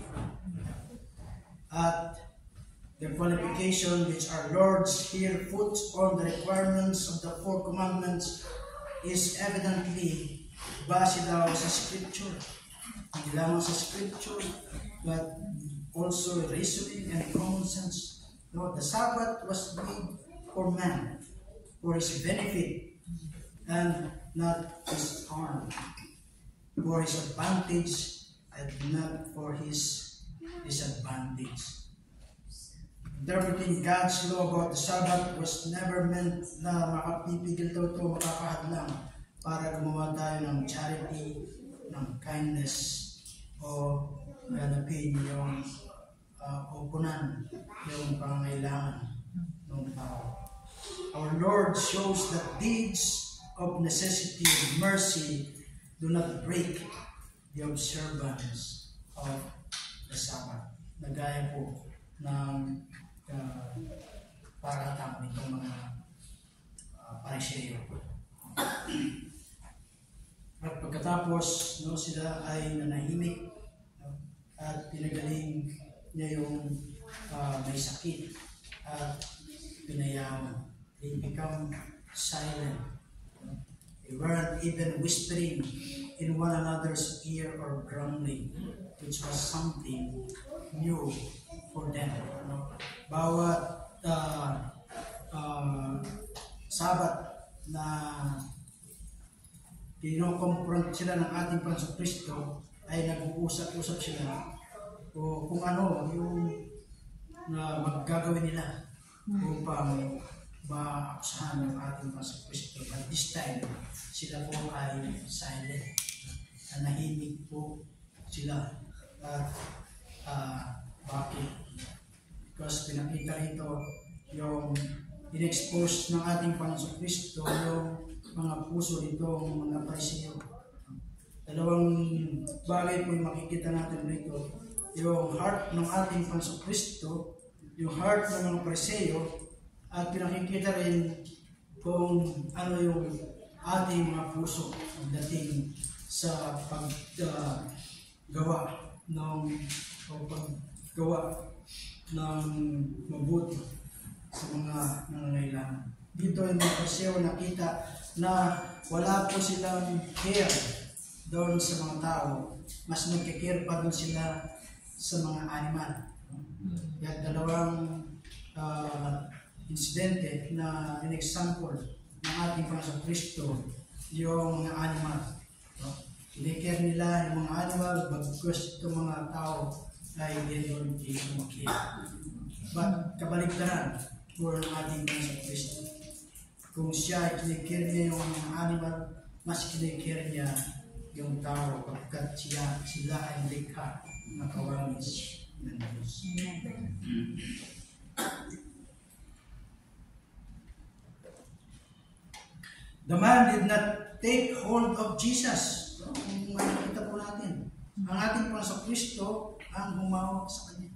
At the qualification which our Lord here puts on the requirements of the four commandments is evidently base daw sa Scripture. Hindi lamang sa Scripture, but also reasoning and common sense. No, the Sabbath was made for man, for his benefit, and not his harm, for his advantage and not for his disadvantage. Interpreting God's law about the Sabbath was never meant na makapipigil daw ito, makakahadlang para gumawa tayo ng charity, ng kindness, o ganapin yung uh, opunan, yung pangangailangan ng tao. Our Lord shows that deeds of necessity and mercy do not break the observance of the Sabbath. Nagaya po ng uh, paratang nitong mga uh, Pariseo. At pagkatapos, no, sila ay nanahimik, no, at pinagaling niya yung uh, may sakit at pinayawan. They become silent. No? They weren't even whispering in one another's ear or grumbling, which was something new for them. No? Bawat uh, uh, Sabat na kino-confront sila ng ating Panginoong Kristo ay nag-uusap-usap sila o kung ano yung na maggagawin nila upang maaksahan ng ating Panginoong Kristo. At this time, sila po ay silent. Nanahimik po sila. At uh, bakit? Because pinakita rito yung in-expose ng ating Panginoong Kristo yung mga puso nitong mga Pariseo. Dalawang bagay po yung makikita natin rito. Yung heart ng ating Panginoong Kristo, yung heart ng mga Pariseo, at pinakikita rin kung ano yung ating mga puso dating sa paggawa uh, ng o paggawa ng mabuti sa mga nangangailangan. Dito yung mga Pariseo nakita na wala po silang care doon sa mga tao. Mas nagkikare pa doon sila sa mga animal. Yan dalawang uh, insidente na in-example ng ating Panginoong Kristo, yung mga animal. No? Kinikare nila yung mga animal, bagkus itong mga tao ay hindi doon i-care. But kabaligtaran for ating Panginoong Kristo. Kung siya kinikare niya yung mga animal, mas kinikare niya yung tao pagkat siya, sila ay likha na kawamis ng Diyos. The man did not take hold of Jesus. So, kung makikita po natin, ang ating Panginoong Kristo ang humawak sa Kanya.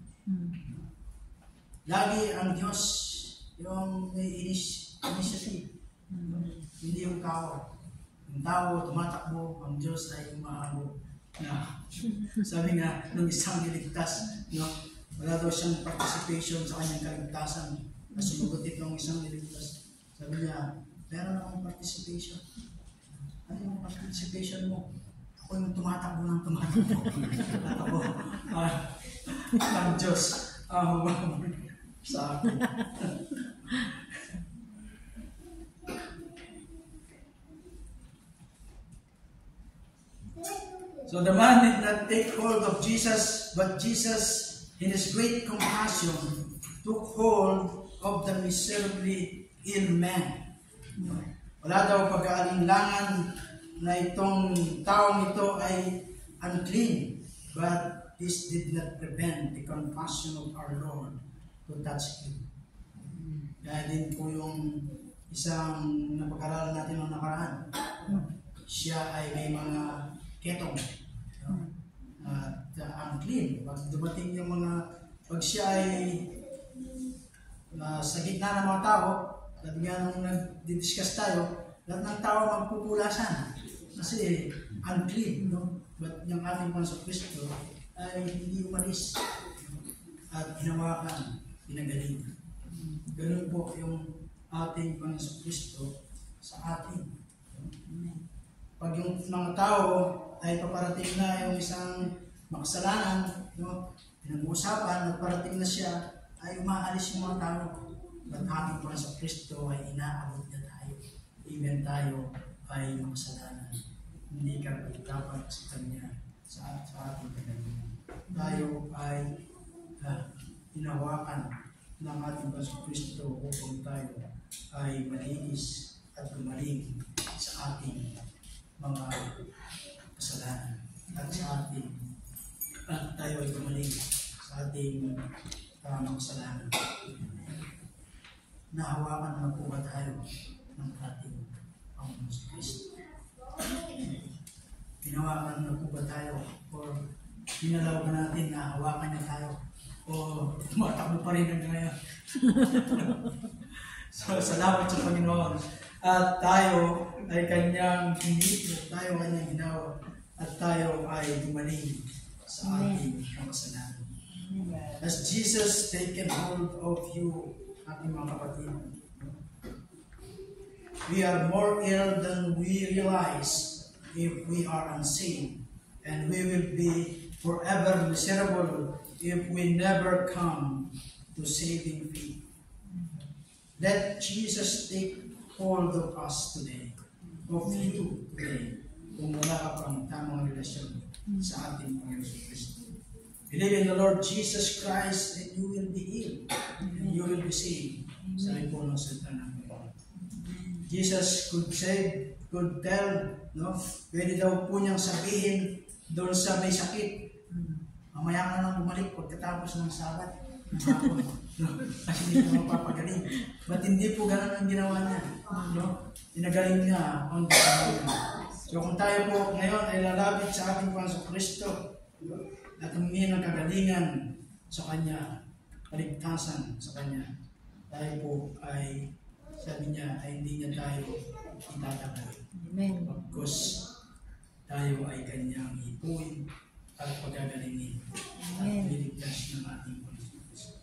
Lagi ang Diyos yung may initiative. Hindi yung tao. Yung tao tumatakbo, ang Diyos ay umahabol. Na, sabi nga, nung isang niligtas, no, wala daw siyang participation sa kanyang kaligtasan. Nasumagot itong isang niligtas. Sabi niya, meron akong participation. Ano yung participation mo? Ako yung tumatakbo ng tumatakbo. Tumatakbo. Ah, ang Diyos ang humabol sa akin. So the man did not take hold of Jesus, but Jesus, in His great compassion, took hold of the miserably ill man. Wala daw pag-aalinlangan na itong taong ito ay unclean, but this did not prevent the compassion of our Lord to touch Him. Kaya din po yung isang napag-aralan natin noong nakaraan. Siya ay may mga ketong. At uh, unclean. Pag dumating yung mga, pag siya ay uh, sa gitna ng mga tao, at nga nung nag-discuss tayo, lahat ng tao magpupulasan. Kasi unclean, no? But yung ating Panginoon Kristo ay hindi umalis at hinawakan, pinagaling. Ganun po yung ating Panginoon Kristo sa atin. Pag yung mga tao ay paparating na yung isang makasalanan, no? Pinag-uusapan, nagparating na siya, ay umaalis yung mga tao. At ating Panginoon Kristo ay inaabot na tayo. Even tayo ay makasalanan. Hindi ka dapat sa Kanya, sa, sa ating pinagaling. Tayo ay uh, hinawakan ng ating Panginoon Kristo upang tayo ay malinis at gumaling sa ating mga kasalanan at sa ating at tayo ay gumaling sa ating uh, mga kasalanan. Nahawakan na po ba tayo ng ating Panginoon Kristo? Hinawakan na po ba tayo o hinalaw ba natin na hawakan niya tayo o tumatakbo pa rin hanggang ngayon? So, salamat sa Panginoon. At tayo ay kanyang hinito, tayo kanyang hinawa, at tayo ay gumaling sa ating mga kasalanan. As Jesus taken hold of you, ating mga kapatid, we are more ill than we realize if we are unsaved, and we will be forever miserable if we never come to saving faith. Let Jesus take hold of us today, of you today, kung wala ka pang tamang relasyon sa ating Panginoon Kristo. Believe in the Lord Jesus Christ and you will be healed and you will be saved. Sabi po ng salita ng Panginoon. Jesus could say, could tell, no? Pwede daw po niyang sabihin doon sa may sakit. Mamaya ka nang bumalik pagkatapos ng sabat. No? Kasi hindi ka mapapagaling. Ba't hindi po ganun ang ginawa niya? No? Pinagaling niya ang ginawa niya. So kung tayo po ngayon ay lalapit sa ating Panginoon Kristo at humingi ng kagalingan sa Kanya, kaligtasan sa Kanya, tayo po ay, sabi niya, ay hindi niya tayo itatagal. Amen. Pagkos tayo ay Kanyang ipuin at pagagalingin at liligtas ng ating Panginoon Kristo.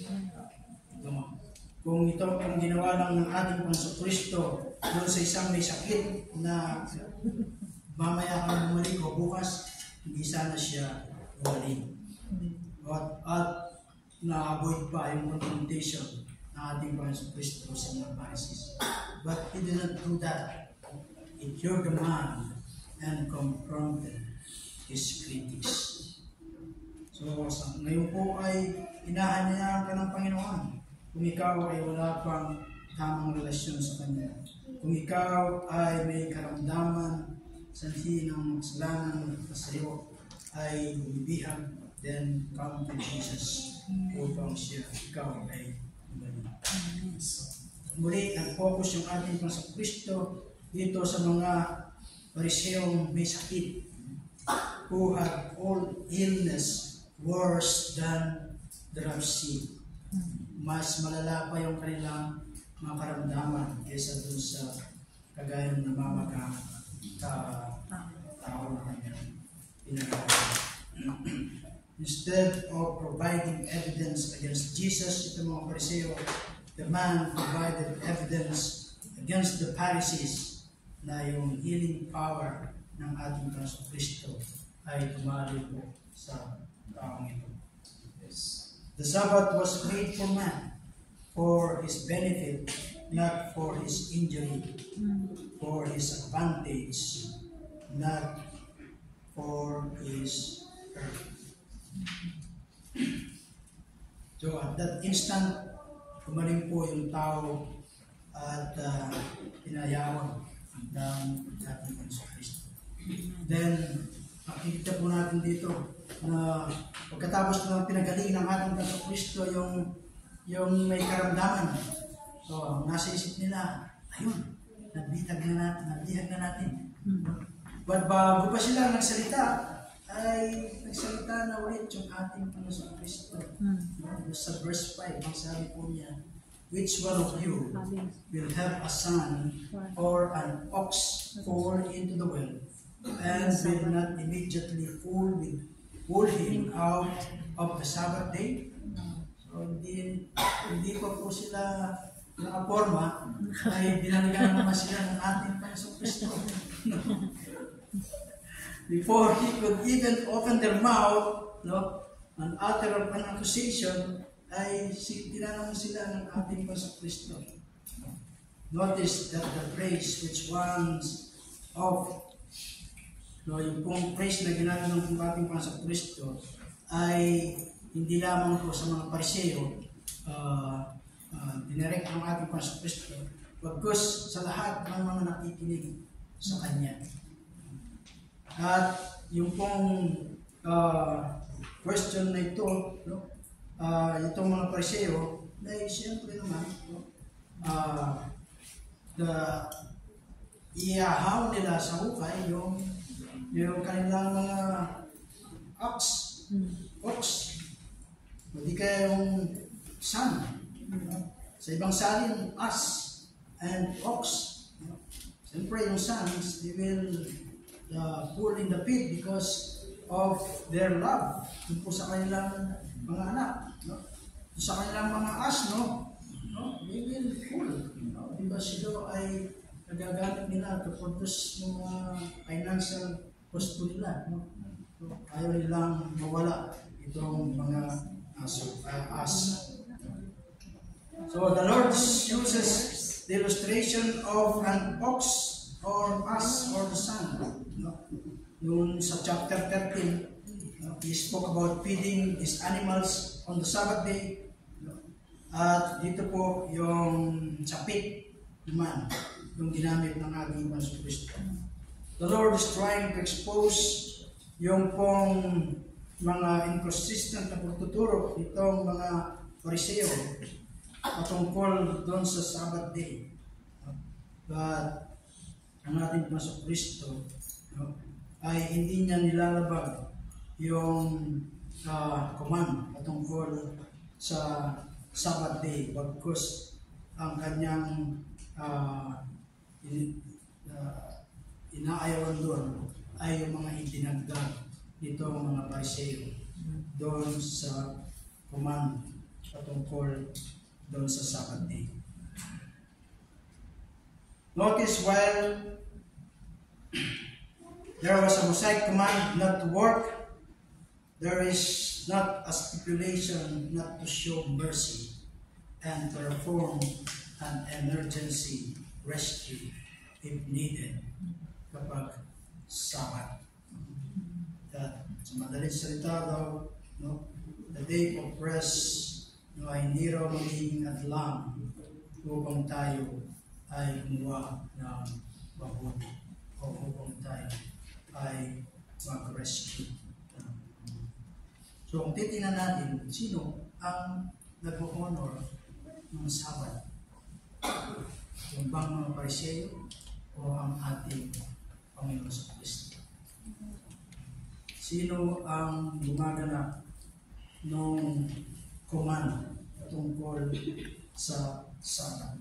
Kung ito ang ginawa lang ng ating Panginoon Kristo doon sa isang may sakit na mamaya kang bumalik o bukas, hindi sana siya bumalik. At, at na-avoid pa yung confrontation ng ating Panginoon Kristo sa mga Pharisees. But he did not do that. He cured the man and confronted his critics. So, ngayon po ay inahanyayahan ka ng Panginoon. Kung ikaw ay wala pang tamang relasyon sa Kanya. Kung ikaw ay may karamdaman sa hindi ng kasalanan sa iyo ay bumibihag, then come to Jesus upang siya, ikaw ay gumaling. Muli, nag-focus yung ating Panginoon Kristo dito sa mga Pariseong may sakit who had all illness worse than dropsy. Mas malala pa yung kanilang mga karamdaman kaysa dun sa kagaya ng namamaga ka tao na kanyang pinagawa. Instead of providing evidence against Jesus, ito mga Pariseo, the man provided evidence against the Pharisees na yung healing power ng ating Panginoon Kristo ay tumali po sa taong ito. Yes. The Sabbath was made for man, for his benefit, not for his injury, for his advantage, not for his hurt. So at that instant, kumaling po yung tao at uh, pinayawan ang ating Panginoon Kristo. Then, makikita po natin dito na pagkatapos ng pinagaling ng ating Panginoon Kristo yung yung may karamdaman. So, nasa isip nila, ayun, nabitag na natin, nabihag na natin. But bago pa sila nagsalita, ay nagsalita na ulit yung ating Panginoon Kristo. No? Sa verse five, ang sabi po niya, which one of you will have a son or an ox fall into the well, and will not immediately pull, with, pull him out of the Sabbath day? So, hindi, hindi pa po sila nakaporma, ay binalikan naman sila ng ating Panginoon Kristo. Before he could even open their mouth, no, and utter an accusation, ay tinanong sila ng ating Panginoon Kristo. Notice that the praise which one's of, no, yung pong praise na ginagawa ng ating Panginoon Kristo ay hindi lamang po sa mga Pariseo, uh, uh, dinirect ng ating Panginoon Kristo, bagkus sa lahat ng mga nakikinig sa Kanya. At yung pong uh, question na ito, no, uh, itong mga Pariseo, dahil siyempre naman, no, uh, the, iyahaw nila sa hukay yung, yung kanilang mga ox, ox, hindi kaya yung son. No? Sa ibang salin, us and ox. No? Siyempre yung sons, they will uh, pull in the pit because of their love yung po sa kanilang mga anak, no? Sa kanilang mga asno, no? They will pull, no? Diba sila ay nagagamit nila to produce ng mga financial cost nila, no? So, ayaw nilang mawala itong mga aso, uh, as. So the Lord uses the illustration of an ox or us or the son. No? Noon sa chapter thirteen, no, he spoke about feeding these animals on the Sabbath day. No? At dito po yung sapit naman, yung ginamit ng ating Panginoon Kristo. The Lord is trying to expose yung pong mga inconsistent na pagtuturo itong mga Pariseo patungkol doon sa Sabbath day. But ang ating Panginoon Kristo, no, ay hindi niya nilalabag yung uh, command patungkol sa Sabbath day, bagkus ang kanyang uh, in, uh, inaayawan doon ay yung mga itinagdag nitong mga Pariseo doon sa command patungkol doon sa Sabbath day. Notice while there was a Mosaic command not to work, there is not a stipulation not to show mercy and perform an emergency rescue if needed kapag Sabbath. That, sa madaling salita daw, no, the day of rest, no, ay hindi raw magiging adlang upang tayo ay gumawa ng mabuti o upang tayo ay mag-rescue. So kung titingnan natin, sino ang nag-honor ng Sabbath? Yung bang mga Pariseo o ang ating Panginoon sa Kristo? Sino ang gumaganap ng command tungkol sa Sabbath?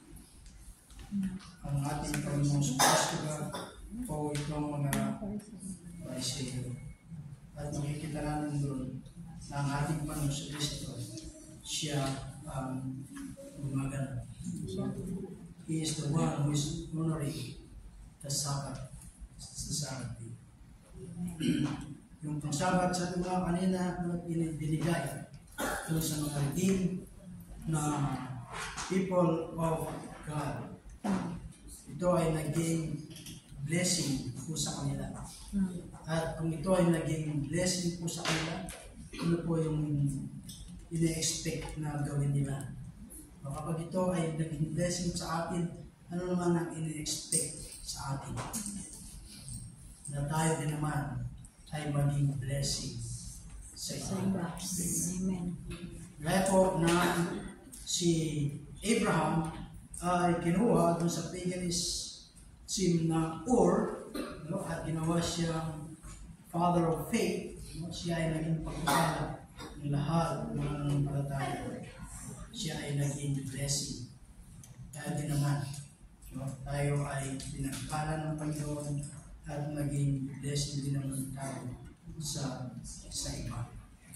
Ang ating Panginoon sa Kristo ba o itong mga Pariseo? At makikita natin doon na ang ating Panginoon sa Kristo, siya ang gumaganap. So, He is the one who is honoring the Sabbath, the Sabbath day. Yung pang-Sabbath sa mga kanina na binigay doon sa mga redeemed na people of God. Ito ay naging blessing po sa kanila. At kung ito ay naging blessing po sa kanila, ano po yung ina-expect na gawin nila? O kapag ito ay naging blessing sa atin, ano naman ang ina-expect sa atin? Na tayo din naman ay maging blessing sa iba. Amen. Kaya po na si Abraham ay kinuha dun sa paganism na Ur, no? At ginawa siyang father of faith, no? Siya ay naging pagpapala ng lahat ng mga nanampalataya. Siya ay naging blessing. Kaya din naman, no? Tayo ay pinagpala ng Panginoon at naging blessing din naman tayo sa, sa iba.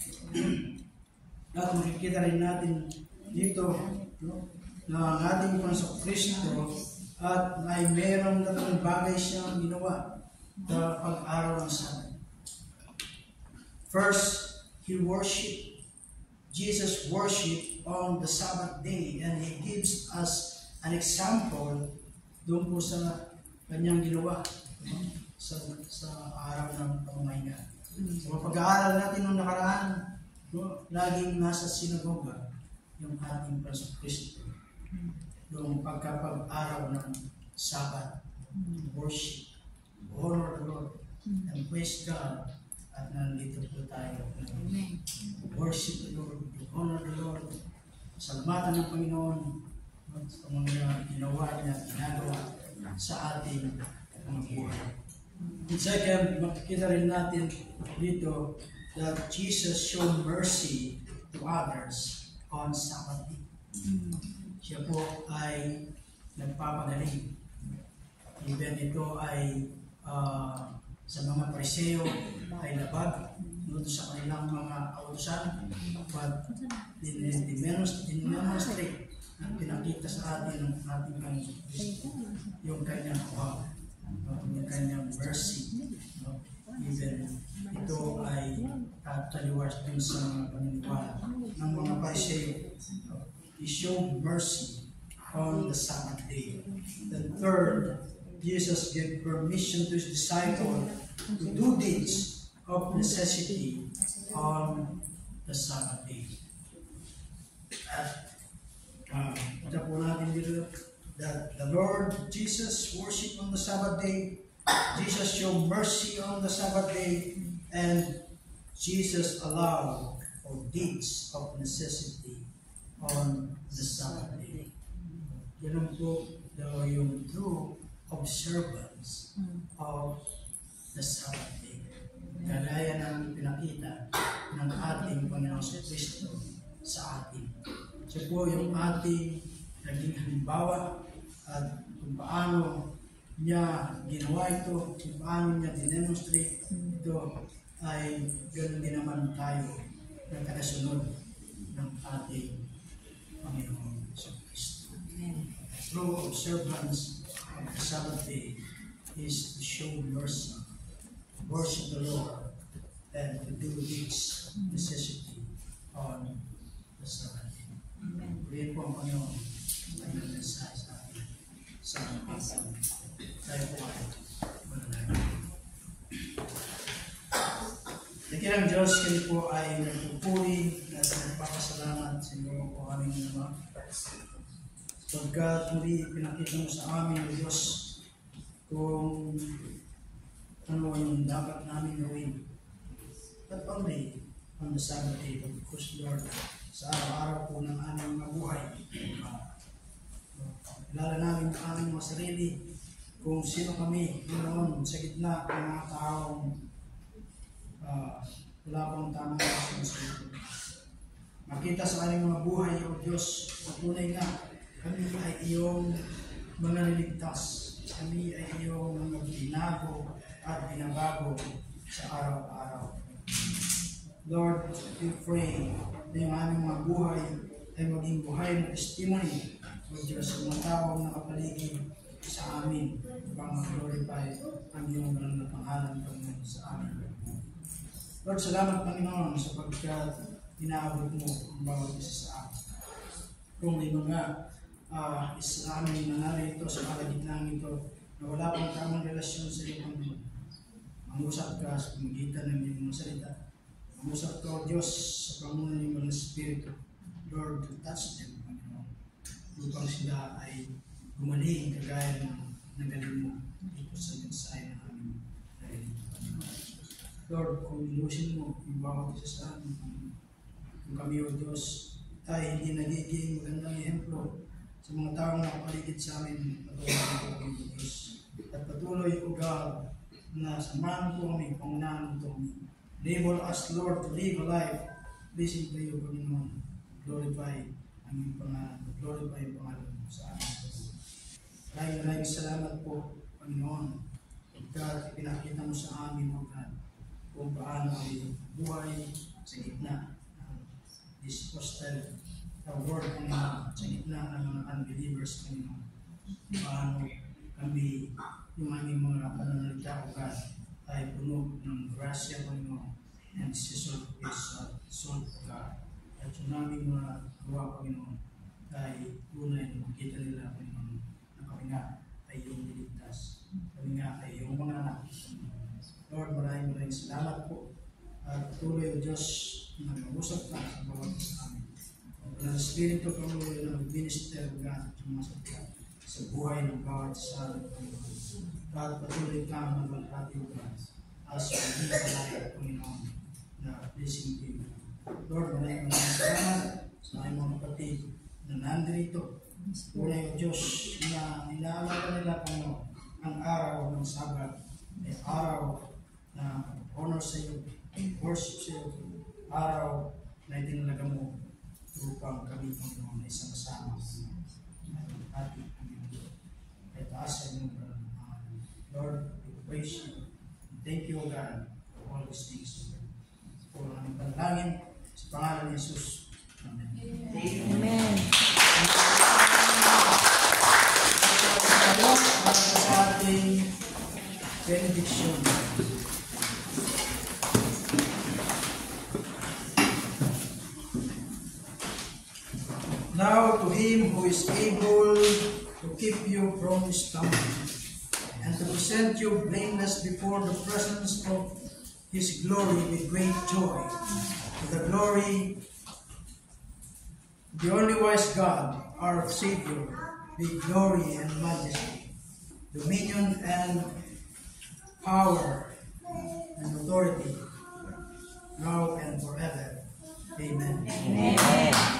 At makikita rin natin dito, no? Na ang ating Panginoong Kristo at ay merong tatlong bagay siyang ginawa sa pag-araw ng Sabat. First, He worshiped. Jesus worshiped on the Sabbath day, and He gives us an example doon po sa kanyang ginawa, no? sa, sa araw ng pamamahinga. Sa pag-aaral natin noong nakaraan, no? Laging nasa sinagoga yung ating Panginoong Kristo. Yung pagkapag-araw ng Sabbath, worship, honor the Lord, and praise God. At nandito po tayo. Worship the Lord, honor the Lord, salamatan ng Panginoon sa mga ginawa niya, ginagawa sa ating mga buhay. And second, makikita rin natin dito that Jesus showed mercy to others on Sabbath day. Siya po ay nagpapagaling. Even ito ay uh, sa mga Pariseo ay labag doon sa kanilang mga kautusan, but din-demonstrate at pinakita sa atin ng ating Panginoon Kristo yung kanyang love, yung kanyang mercy. No? Even ito ay taliwas din sa mga paniniwala ng mga Pariseo. He showed mercy on the Sabbath day. The third, Jesus gave permission to His disciples to do deeds of necessity on the Sabbath day. At uh, ito po natin dito that the Lord Jesus worshiped on the Sabbath day, Jesus showed mercy on the Sabbath day, and Jesus allowed for deeds of necessity on the Sabbath day. Yan po daw yung true observance of the Sabbath day. Kagaya ng pinakita ng ating Panginoong Kristo sa atin. Siya po yung ating naging halimbawa at kung paano niya ginawa ito, kung paano niya dinemonstrate ito, ay ganoon din naman tayo na tagasunod ng ating Panginoong Kristo. True observance of the Sabbath day is to show mercy, worship the Lord, and to do its necessity on the Sabbath day. Purihin po ang Panginoon ay nag-mensahe sa atin sa mga tayo po ay manalangin. Nakilang Diyos, kayo po ay nagpupuri at nagpapasalamat sa inyo po aming naman. Pagkat muli pinakita mo sa amin, O Diyos, kung ano yung dapat namin gawin. At only on the Sabbath day, because Lord, sa araw-araw po ng aming mabuhay, kilala namin ang aming mga sarili, kung sino kami noon sa gitna ng mga taong uh, wala pang tamang kasunod. Makita sa aming mga buhay, O Diyos, patunay nga, kami ay iyong mga niligtas. Kami ay iyong mga binago at binabago sa araw-araw. Lord, we pray na yung aming mga buhay ay maging buhay ng testimony, O Diyos, sa mga taong nakapaligid sa amin upang mag-glorify ang iyong malang na pangalan, Panginoon, sa amin. Lord, salamat, Panginoon, sapagkat inaabot mo ang bawat isa sa amin. Kung may mga uh, isa amin na narito sa kalagitnaan ito na wala pang tamang relasyon sa iyo, Panginoon, mangusap ka sa pamagitan ng iyong salita. Mangusap ka, O Diyos, sa pamunan ng mga Espiritu, Lord, to touch them, Panginoon, upang sila ay gumaling kagaya ng nagaling mo dito sa mensahe na aming narinig, Panginoon. Lord, kung ilusin mo yung bawat isa sa amin, kung kami, O Diyos, tayo hindi nagiging magandang ehemplo sa mga taong nakapaligid sa amin. Patuloy po, Diyos. At patuloy, O God, na samahan po kami, Panginoon po kami. Enable us, Lord, to live a life pleasing to you, Panginoon. Glorify ang iyong pangalan. Glorify ang pangalan mo sa amin. Maraming maraming salamat po, Panginoon. Pagkat pinakita mo sa amin, O God, kung paano ay buhay sa gitna ng this hostile world, Panginoon, sa gitna ng mga unbelievers, Panginoon. Paano kami, yung aming mga pananalita, O God, ay puno ng grasya, Panginoon, and salt is uh, salt, O God. At yung aming mga gawa, Panginoon, ay tunay na makita nila, Panginoon, na kami nga ay iyong niligtas. Kami nga ay iyong mga anak. Lord, maraming maraming salamat po. At tuloy, O Diyos, na mag-usap ka sa bawat sa amin. Ang Espiritu, Panginoon, na mag-minister, O God, at sumasapit sa buhay ng bawat sa amin, Panginoon. At patuloy ka mag-alati, O God, as maging kalaya, Panginoon, na blessing to you. Lord, maraming maraming salamat sa aking mga kapatid na nandito. Tunay, O Diyos, na inaalala nila, Panginoon, ang araw ng Sabat ay araw na honor sa iyo, worship sa iyo, araw na itinalaga mo upang kami, Panginoon, ay sama-sama at ay taas sa inyong pangalan. Lord, we praise you. Thank you, O God, for all these things. For aming panalangin sa pangalan ni Jesus. Amen. Amen. Para sa ating benediction. Now to him who is able to keep you from stumbling and to present you blameless before the presence of his glory with great joy, to the glory of the only wise God, our Savior, with glory and majesty, dominion and power and authority, now and forever. Amen. Amen.